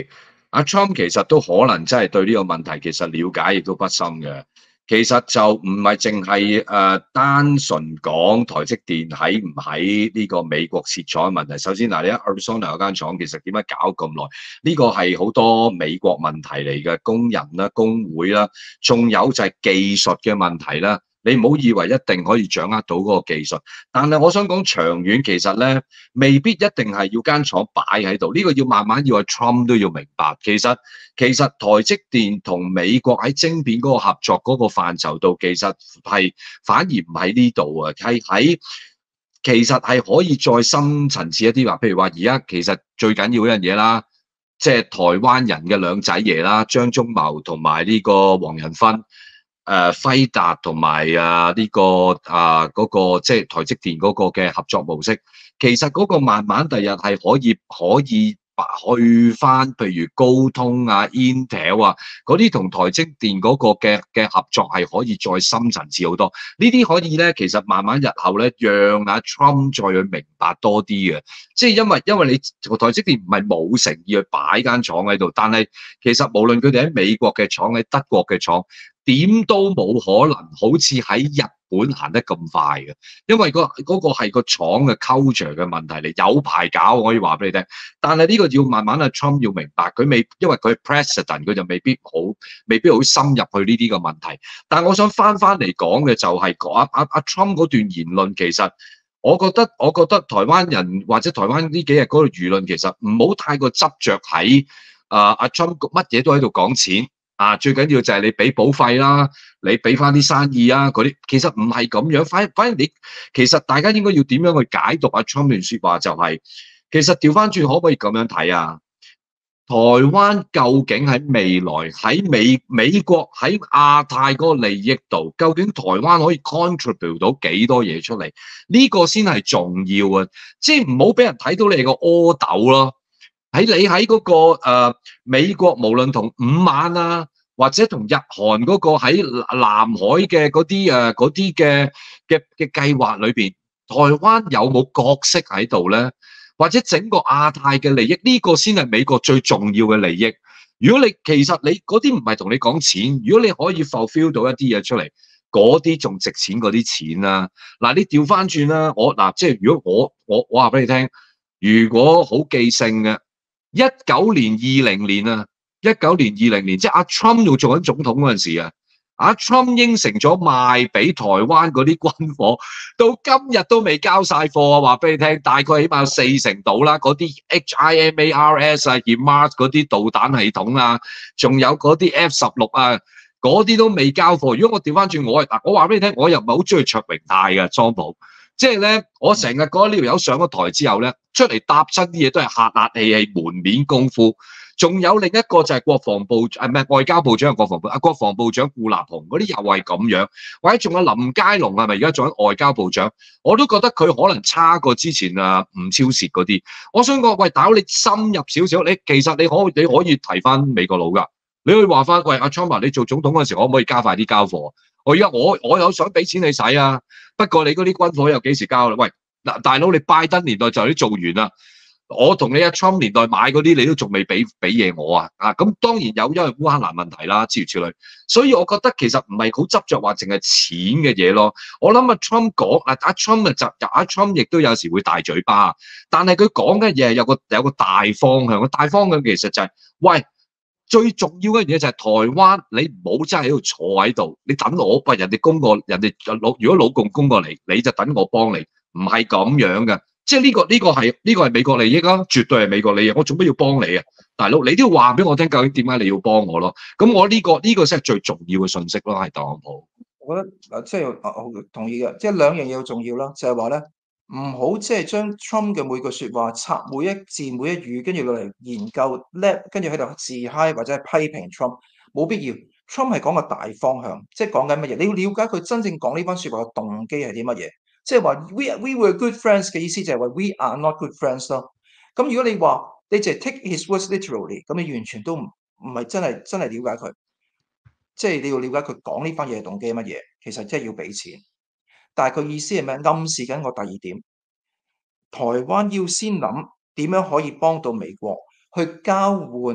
阿 Trump 其實都可能真係對呢個問題其實了解亦都不深嘅。其實就唔係淨係誒單純講台積電喺唔喺呢個美國設廠嘅問題。首先嗱，你喺 Arizona 有間廠，其實點解搞咁耐？呢個係好多美國問題嚟嘅，工人啦、工會啦，仲有就係技術嘅問題啦。你唔好以為一定可以掌握到嗰個技術，但係我想講長遠其實咧，未必一定係要間廠擺喺度。呢個要慢慢要阿 Trump 都要明白。其實其實台積電同美國喺晶片嗰個合作嗰個範疇度，其實係反而唔喺呢度啊，係喺其實係可以再深層次一啲話，譬如話而家其實最緊要一樣嘢啦，即係台灣人嘅兩仔爺啦，張忠謀同埋呢個黃仁勳。誒輝達同埋啊呢個啊嗰個即係台積電嗰個嘅合作模式，其實嗰個慢慢第日係可以可以去翻，譬如高通啊、Intel 啊嗰啲同台積電嗰個嘅嘅合作係可以再深層次好多。呢啲可以咧，其實慢慢日後咧，讓阿 Trump 再去明白多啲嘅，即係因為因為你台積電唔係冇誠意去擺間廠喺度，但係其實無論佢哋喺美國嘅廠、喺德國嘅廠，點都冇可能好似喺日本行得咁快嘅，因為個嗰個係個廠嘅 culture 嘅問題嚟，有排搞我可以話俾你聽。但係呢個要慢慢阿 Trump 要明白，佢未因為佢係 president，佢就未必好未必好深入去呢啲嘅問題。但係我想翻翻嚟講嘅就係阿阿阿 Trump 嗰段言論，其實我覺得我覺得台灣人或者台灣呢幾日嗰個輿論，其實唔好太過執着喺啊阿 Trump 乜嘢都喺度講錢。啊，最緊要就係你俾保費啦，你俾翻啲生意啊，嗰啲其實唔係咁樣，反反而你其實大家應該要點樣去解讀阿 Trump 段説話，就係、是、其實調翻轉可唔可以咁樣睇啊？台灣究竟喺未來喺美美國喺亞太嗰個利益度，究竟台灣可以 contribute 到幾多嘢出嚟？呢、這個先係重要啊！即係唔好俾人睇到你個阿斗咯。喺你喺嗰、那個、呃、美國，無論同五晚啊，或者同日韓嗰個喺南海嘅嗰啲誒嗰啲嘅嘅嘅計劃裏邊，台灣有冇角色喺度咧？或者整個亞太嘅利益，呢、這個先係美國最重要嘅利益。如果你其實你嗰啲唔係同你講錢，如果你可以 fulfill 到一啲嘢出嚟，嗰啲仲值錢嗰啲錢啦。嗱，你調翻轉啦，我嗱即係如果我我我話俾你聽，如果好記性嘅。一九年、二零年啊，一九年、二零年，即係阿 Trump 要做緊總統嗰陣時啊，阿 Trump 應承咗賣俾台灣嗰啲軍火，到今日都未交晒貨啊！話俾你聽，大概起碼有四成到啦，嗰啲 H I M A R S 啊、HIMARS 嗰啲導彈系統啊，仲有嗰啲 F 十六啊，嗰啲都未交貨。如果我調翻轉我，嗱，我話俾你聽，我又唔係好中意卓榮泰嘅莊普。即係咧，我成日覺得呢條友上咗台之後咧，出嚟搭親啲嘢都係客客氣氣、門面功夫。仲有另一個就係國防部誒唔係外交部長，國防部啊，國防部長顧立雄嗰啲又係咁樣。或者仲有林佳龍係咪而家做緊外交部長？我都覺得佢可能差過之前啊吳釗燮嗰啲。我想講，喂，大佬你深入少少，你其實你可你可以提翻美國佬㗎。你可以話翻，喂阿 Trump，你做總統嗰陣時，可唔可以加快啲交貨？我而家我我有想俾錢你使啊，不過你嗰啲軍火又幾時交啦？喂，嗱，大佬你拜登年代就已經做完啦，我同你阿 Trump 年代買嗰啲你都仲未俾俾嘢我啊！啊，咁當然有因為烏克蘭問題啦，諸如此類，所以我覺得其實唔係好執着話淨係錢嘅嘢咯。我諗阿 Trump 講啊，阿 Trump 啊就阿 Trump 亦都有時會大嘴巴，但係佢講嘅嘢有個有個大方向，個大方向其實就係、是、喂。最重要嘅嘢就係台灣，你唔好真係喺度坐喺度，你等我，喂人哋攻過，人哋老如果老共攻過嚟，你就等我幫你，唔係咁樣嘅，即係呢個呢個係呢個係美國利益啊，絕對係美國利益，我做乜要幫你啊，大佬，你都要話俾我聽究竟點解你要幫我咯，咁我呢個呢個先係最重要嘅信息咯，係特朗普。 我覺得嗱，即係我同意嘅，即係兩樣嘢好重要啦，就係話咧。唔好即係將 Trump 嘅每句説話插每一字每一語，跟住落嚟研究叻，跟住喺度自嗨或者係批評 Trump，冇必要。Trump 係講個大方向，即係講緊乜嘢？你要了解佢真正講呢番説話嘅動機係啲乜嘢？即係話 we we were good friends 嘅意思就係話 we are not good friends 咯。咁如果你話你淨係 take his words literally，咁你完全都唔唔係真係真係了解佢。即係你要了解佢講呢番嘢嘅動機係乜嘢？其實即係要俾錢。但係佢意思係咩？暗示緊我第二點，台灣要先諗點樣可以幫到美國去交換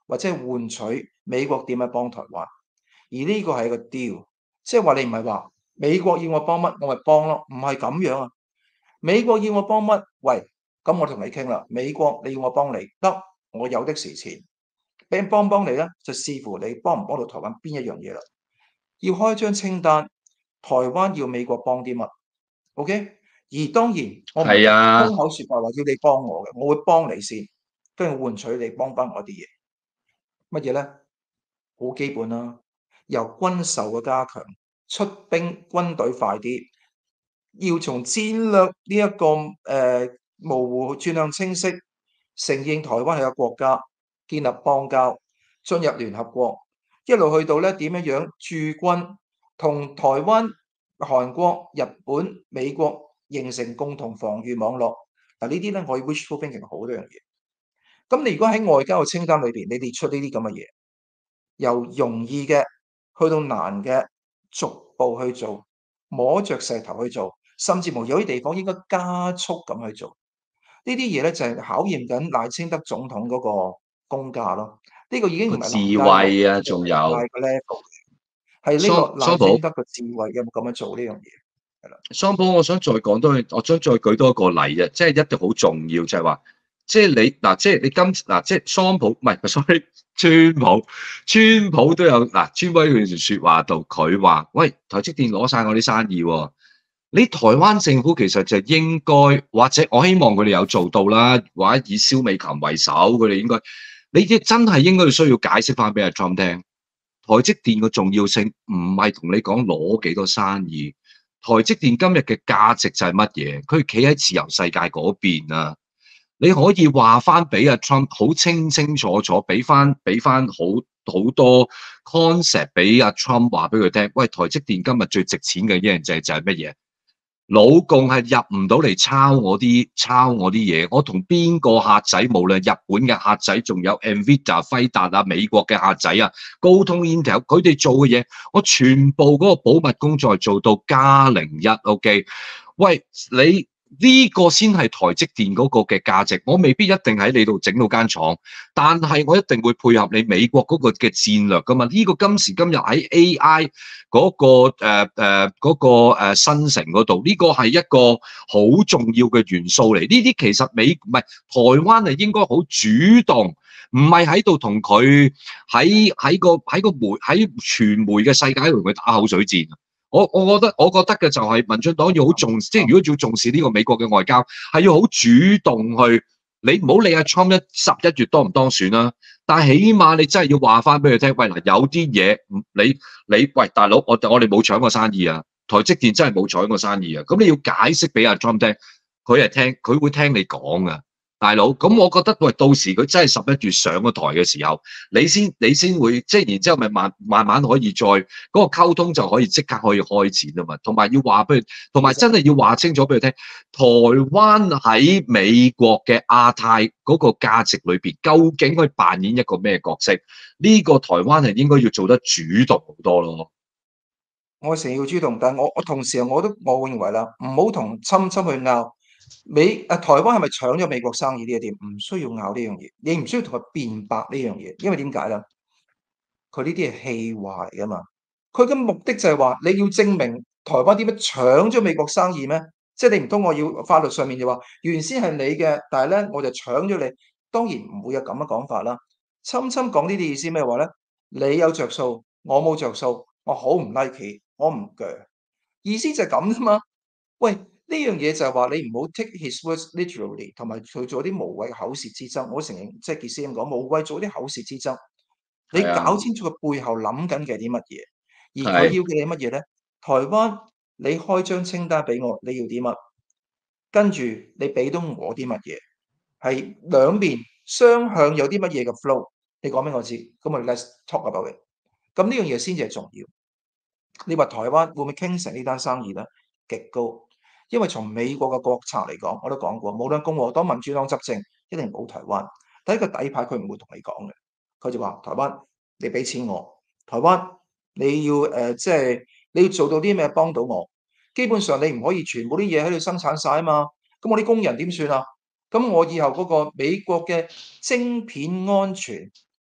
或者係換取美國點樣幫台灣。而呢個係一個 deal，即係話你唔係話美國要我幫乜，我咪幫咯，唔係咁樣啊！美國要我幫乜？喂，咁我同你傾啦。美國你要我幫你，得，我有的是錢，俾人幫幫你咧，就視乎你幫唔幫到台灣邊一樣嘢啦。要開張清單，台灣要美國幫啲乜？OK？而當然我唔係係啊， 空口説白話要你幫我嘅，我會幫你先，跟住換取你幫翻我啲嘢。乜嘢咧？好基本啦、由軍售嘅加強，出兵軍隊快啲，要從戰略呢、這、一個誒、呃、模糊轉向清晰，承認台灣係個國家，建立邦交，進入聯合國，一路去到咧點樣樣駐軍，同台灣、韓國、日本、美國形成共同防禦網絡。嗱呢啲咧，我 wishful thinking 好多樣嘢。咁你如果喺外交嘅清單裏邊，你列出呢啲咁嘅嘢，由容易嘅去到難嘅，逐步去做，摸着石頭去做，甚至乎有啲地方應該加速咁去做。呢啲嘢咧就係考驗緊賴清德總統嗰個功架咯。呢個已經唔係個智林佳龍慧啊，仲有嘅 level，係呢桑個賴桑普。 清德嘅智慧有冇咁樣做呢樣嘢？係啦， 桑普，我想再講多，我想再舉多一個例啊，即係一定好重要，就係話，即係你嗱，即係你今嗱，即係桑普唔係，sorry，川普，川普都有嗱，川普呢段説話度，佢話：喂，台積電攞晒我啲生意喎，你台灣政府其實就應該，或者我希望佢哋有做到啦，或者以蕭美琴為首，佢哋應該，你亦真係應該需要解釋翻俾阿 Trump 聽，台積電嘅重要性唔係同你講攞幾多生意。台積電今日嘅價值就係乜嘢？佢企喺自由世界嗰邊啊！你可以話翻俾阿 Trump 好清清楚楚，俾翻俾翻好好多 concept 俾阿 Trump 話俾佢聽。喂，台積電今日最值錢嘅一樣嘢就係乜嘢？老共係入唔到嚟抄我啲抄我啲嘢，我同邊個客仔，無論日本嘅客仔，仲有 Nvidia、輝達啊、美國嘅客仔啊、高通 Intel，佢哋做嘅嘢，我全部嗰個保密工作做到加零一。OK，喂，你呢個先係台積電嗰個嘅價值，我未必一定喺你度整到間廠，但係我一定會配合你美國嗰個嘅戰略噶嘛。呢個今時今日喺 A I 嗰個誒誒嗰個誒新城嗰度，呢個係一個好重要嘅元素嚟。呢啲其實美唔係台灣係應該好主動，唔係喺度同佢喺喺個喺個媒喺傳媒嘅世界同佢打口水戰。我我覺得我覺得嘅就係民進黨要好重視，即係如果要重視呢個美國嘅外交，係要好主動去。你唔好理阿 Trump 一十一月當唔當選啦，但係起碼你真係要話翻俾佢聽，喂嗱，有啲嘢你你喂大佬，我我哋冇搶過生意啊，台積電真係冇搶過生意啊，咁你要解釋俾阿 Trump 聽，佢係聽佢會聽你講噶。大佬，咁我覺得喂，到時佢真係十一月上個台嘅時候，你先你先會即係，然之後咪慢慢慢可以再嗰、嗰個溝通就可以即刻可以開展啊嘛。同埋要話俾佢，同埋真係要話清楚俾佢聽，台灣喺美國嘅亞太嗰個價值裏邊，究竟可以扮演一個咩角色？呢、呢個台灣係應該要做得主動好多咯。 我成日要主動，但係我我同時我都我會認為啦，唔好同侵侵去拗。美啊，台灣係咪搶咗美國生意呢一點？唔需要拗呢樣嘢，你唔需要同佢辯白呢樣嘢，因為點解咧？佢呢啲係氣話嚟噶嘛。佢嘅目的就係話你要證明台灣點樣搶咗美國生意咩？即係你唔通我要法律上面就話原先係你嘅，但係咧我就搶咗你，當然唔會有咁嘅講法啦。侵侵講呢啲意思咩話咧？你有着數，我冇着數，我好唔 like，我唔鋸，意思就係咁啫嘛。喂，呢樣嘢就係話你唔好 take his words literally，同埋佢做啲無謂嘅口舌之爭。我承認即係傑斯咁講，無謂做啲口舌之爭。你係啊， 搞清楚佢背後諗緊嘅係啲乜嘢，而佢係要嘅係乜嘢咧？台灣，你開張清單俾我，你要啲乜？跟住你俾到我啲乜嘢？係兩邊雙向有啲乜嘢嘅 flow，你講俾我知。咁我哋 let's talk about it。咁呢樣嘢先至係重要。你話台灣會唔會傾成呢單生意咧？極高，因為從美國嘅國策嚟講，我都講過，無論共和黨、民主黨執政，一定保台灣。第一個底牌佢唔會同你講嘅，佢就話台灣你俾錢我，台灣你要誒、呃、即係你要做到啲咩幫到我？基本上你唔可以全部啲嘢喺度生產晒啊嘛，咁我啲工人點算啊？咁我以後嗰個美國嘅晶片安全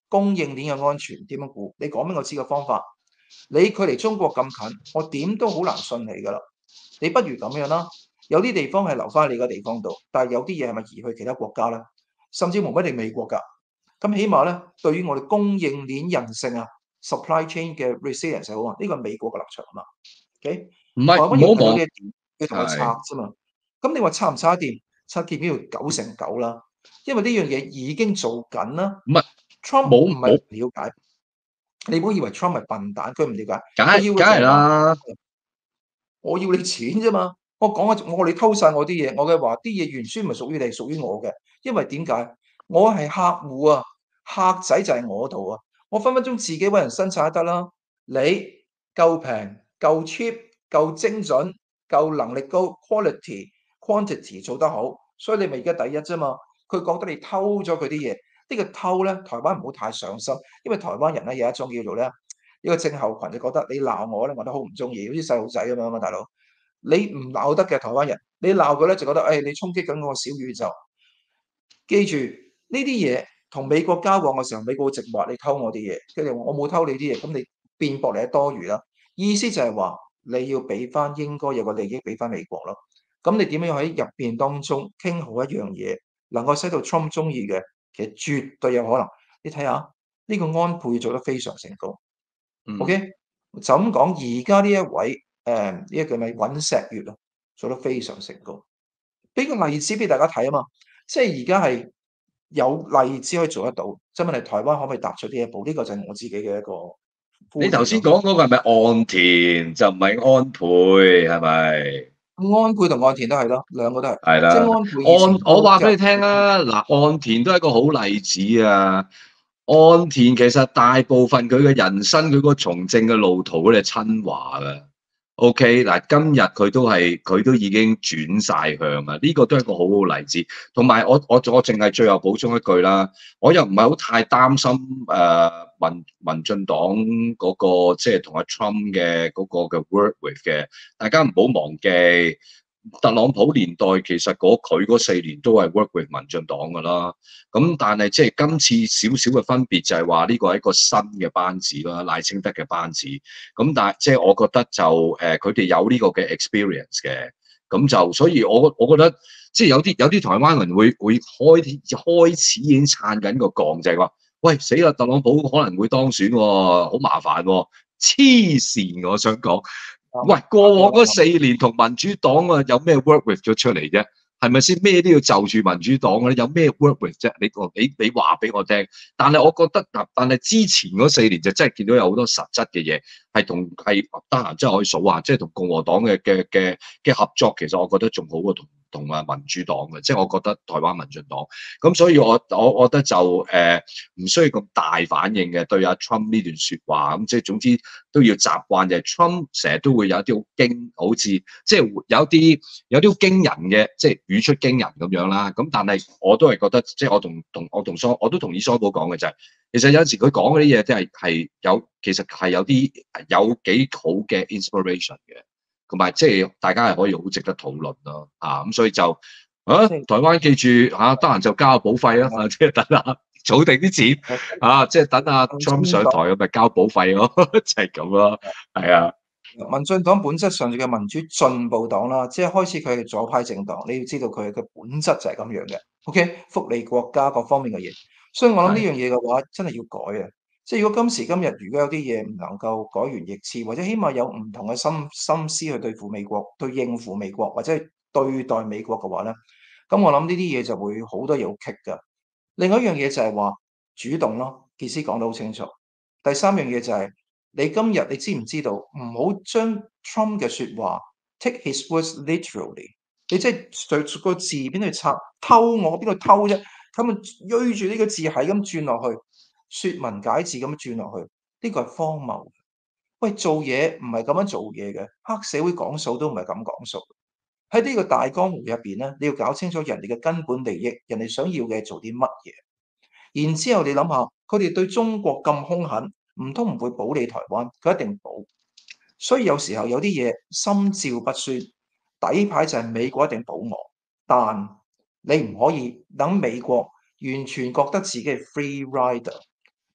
供應鏈嘅安全點樣顧？你講俾我知個方法。你距離中國咁近，我點都好難信你㗎啦。你不如咁樣啦，有啲地方係留翻你個地方度，但係有啲嘢係咪移去其他國家咧？甚至冇一定美國㗎。咁起碼咧，對於我哋供應鏈韌性啊 ，supply chain 嘅 resilience 係好啊，呢個係美國嘅立場啊嘛。OK， 唔係台灣要睇唔好忘到呢一點，要同佢拆係啫嘛。咁你話拆唔拆得掂？拆掂呢要九成九啦，因為呢樣嘢已經做緊啦。 唔係 Trump 唔係冇冇， 唔了解，你唔好以為 Trump 係笨蛋，佢唔了解， 梗佢係梗係要嘅就係話， 啦。 我要你錢啫嘛。我講嘅，我你偷晒我啲嘢，我嘅話啲嘢原先唔係屬於你，係屬於我嘅。因為點解？我係客戶啊，客仔就係我度啊，我分分鐘自己揾人生產得啦。你夠平、夠 cheap、夠精準、夠能力高，quality、quantity 做得好，所以你咪而家第一啫嘛。佢覺得你偷咗佢啲嘢，呢個偷咧，台灣唔好太上心，因為台灣人咧有一種叫做咧，一個症候群，就覺得你鬧我咧，我都好唔中意，好似細路仔咁樣啊嘛，大佬。你唔鬧得嘅台灣人，你鬧佢咧就覺得，誒、哎、你衝擊緊我個小宇宙。記住呢啲嘢同美國交往嘅時候，美國會直話你偷我啲嘢，跟住我冇偷你啲嘢，咁你辯駁你係多餘啦。意思就係話你要俾翻應該有個利益俾翻美國咯。咁你點樣喺入邊當中傾好一樣嘢，能夠使到 Trump 中意嘅，其實絕對有可能。你睇下呢個安倍做得非常成功。 嗯， OK，就咁講，而家呢一位誒呢一個咪尹錫悅啊，做得非常成功。俾個例子俾大家睇啊嘛，即係而家係有例子可以做得到，真係台灣可唔可以踏出呢一步？呢、個就係我自己嘅一個你頭先呼籲咯。 講嗰個係咪岸田就唔係安倍係咪？ 安倍同岸田都係咯，兩個都係， 係啦， 即係安倍以前岸我都即係話俾你聽啊，嗱，岸田都係一個好例子啊。岸田其實大部分佢嘅人生佢個從政嘅路途咧係親華嘅。O.K. 嗱，今日佢都係佢都已經轉晒向啊！呢、個都係一個好好例子。同埋我我我淨係最後補充一句啦，我又唔係好太擔心誒、呃、民民進黨嗰、個即係同阿 Trump 嘅嗰個嘅 work with 嘅，大家唔好忘記。特朗普年代其實嗰佢嗰四年都係 work with 民進黨噶啦，咁但係即係今次少少嘅分別就係話呢個係一個新嘅班子啦，賴清德嘅班子，咁但係即係我覺得就誒佢哋有呢個嘅 experience 嘅，咁就所以我我覺得即係有啲有啲台灣人會會開開始已經撐緊個槓，就係話喂死啦，特朗普可能會當選喎，好麻煩喎，黐線我想講。喂，過往嗰四年同民主黨啊，有咩 work with 咗出嚟啫？係咪先？咩都要就住民主黨嘅咧？有咩 work with 啫？你你你話俾我聽。但係我覺得，但係之前嗰四年就真係見到有好多實質嘅嘢，係同係得閒真係可以數下，即係同共和黨嘅嘅嘅嘅合作，其實我覺得仲好過同同啊民主黨嘅，即係我覺得台灣民進黨。咁所以我我我覺得就誒唔、呃、需要咁大反應嘅對阿 Trump 呢段説話，咁即係總之都要習慣就係 Trump 成日都會有啲好驚，好似即係有啲有啲好驚人嘅，即係語出驚人咁樣啦。咁但係我都係覺得，即係我同同我同蘇我都同意蘇寶講嘅就係、是，其實有陣時佢講嗰啲嘢真係係有，其實係有啲有幾好嘅 inspiration 嘅。同埋即係大家係可以好值得討論咯，啊咁所以就啊台灣記住嚇，得閒就交下保費啦，啊即係等下儲定啲錢，啊即係等阿 Trump 上台咁咪交保費咯，就係咁咯，係啊， 民進黨本質上嘅民主進步黨啦，即係開始佢係左派政黨，你要知道佢嘅本質就係咁樣嘅。OK，福利國家各方面嘅嘢，所以我諗呢係樣嘢嘅話，真係要改啊！即係如果今時今日，如果有啲嘢唔能夠改弦易轍，或者起碼有唔同嘅心心思去對付美國、對應付美國或者係對待美國嘅話咧，咁我諗呢啲嘢就會好多嘢好棘㗎。另外一樣嘢就係話主動咯，意思講得好清楚。第三樣嘢就係、你今日你知唔知道唔好將 Trump 嘅説話 take his words literally，你即係逐個字邊度拆偷我邊度偷啫？咁啊，追住呢個字係咁轉落去，説文解字咁轉落去，呢個係荒謬。喂，做嘢唔係咁樣做嘢嘅，黑社會講數都唔係咁講數。喺呢個大江湖入邊咧，你要搞清楚人哋嘅根本利益，人哋想要嘅係做啲乜嘢。然之後你諗下，佢哋對中國咁兇狠，唔通唔會保你台灣？佢一定保。所以有時候有啲嘢心照不宣，底牌就係美國一定保我，但你唔可以等美國完全覺得自己係 free rider，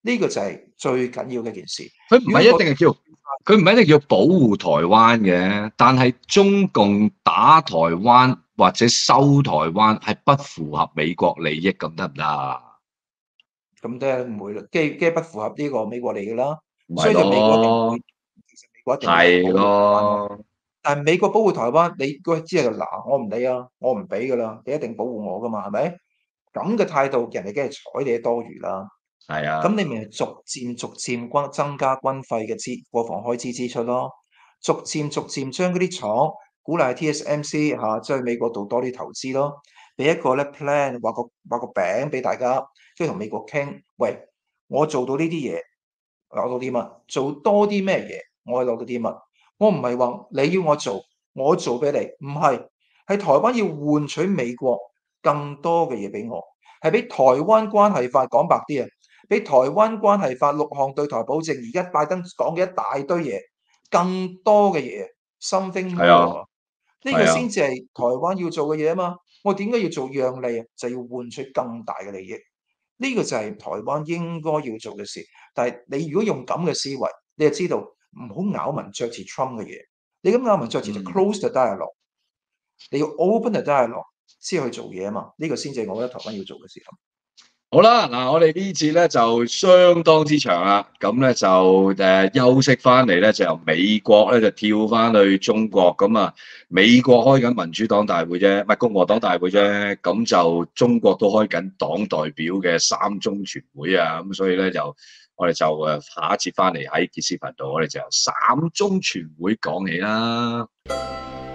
呢、個就係最緊要嘅一件事。 佢唔係一如果定係叫佢唔係一定叫保護台灣嘅，但係中共打台灣或者收台灣係不符合美國利益，咁得唔得啊？ 咁都係唔會啦，既既不符合呢個美國利益啦， 咪所以就美國一定會， 咯， 其實美國一定會係保護台灣咯。 咯， 但係美國保護台灣，你嗰日之後就嗱，我唔理啊，我唔俾噶啦，你一定保護我噶嘛，係咪？咁嘅態度，人哋梗係睬你多餘啦。 係啊， 咁你咪逐漸逐漸軍增加軍費嘅支國防開支支出咯，逐漸逐漸將嗰啲廠鼓勵 T S M C 嚇，即係美國度多啲投資咯，俾一個咧 plan 畫個畫個餅俾大家，即係同美國傾，喂，我做到呢啲嘢攞到啲乜，做多啲咩嘢，我可以攞到啲乜。我唔係話你要我做，我做俾你，唔係，係台灣要換取美國更多嘅嘢俾我，係俾台灣關係法講白啲啊！俾台灣關係法六項對台保證，而家拜登講嘅一大堆嘢，更多嘅嘢，something 係啊， more，呢個係啊， 先至係台灣要做嘅嘢啊嘛！我點解要做讓利啊？就要換取更大嘅利益，呢個就係台灣應該要做嘅事。但係你如果用咁嘅思維，你就知道唔好咬文嚼字 Trump 嘅嘢，你咁咬文嚼字就嗯。 close the dialogue，你要 open the dialogue 先去做嘢啊嘛！呢個先至係我覺得台灣要做嘅事。 好啦，嗱，我哋呢節咧就相當之長啦，咁咧就誒、呃、休息翻嚟咧，就由美國咧就跳翻去中國，咁啊美國開緊民主黨大會啫，唔係共和黨大會啫，咁就中國都開緊黨代表嘅三中全會啊，咁所以咧就我哋就誒下一節翻嚟喺傑斯頻道，我哋就由三中全會講起啦。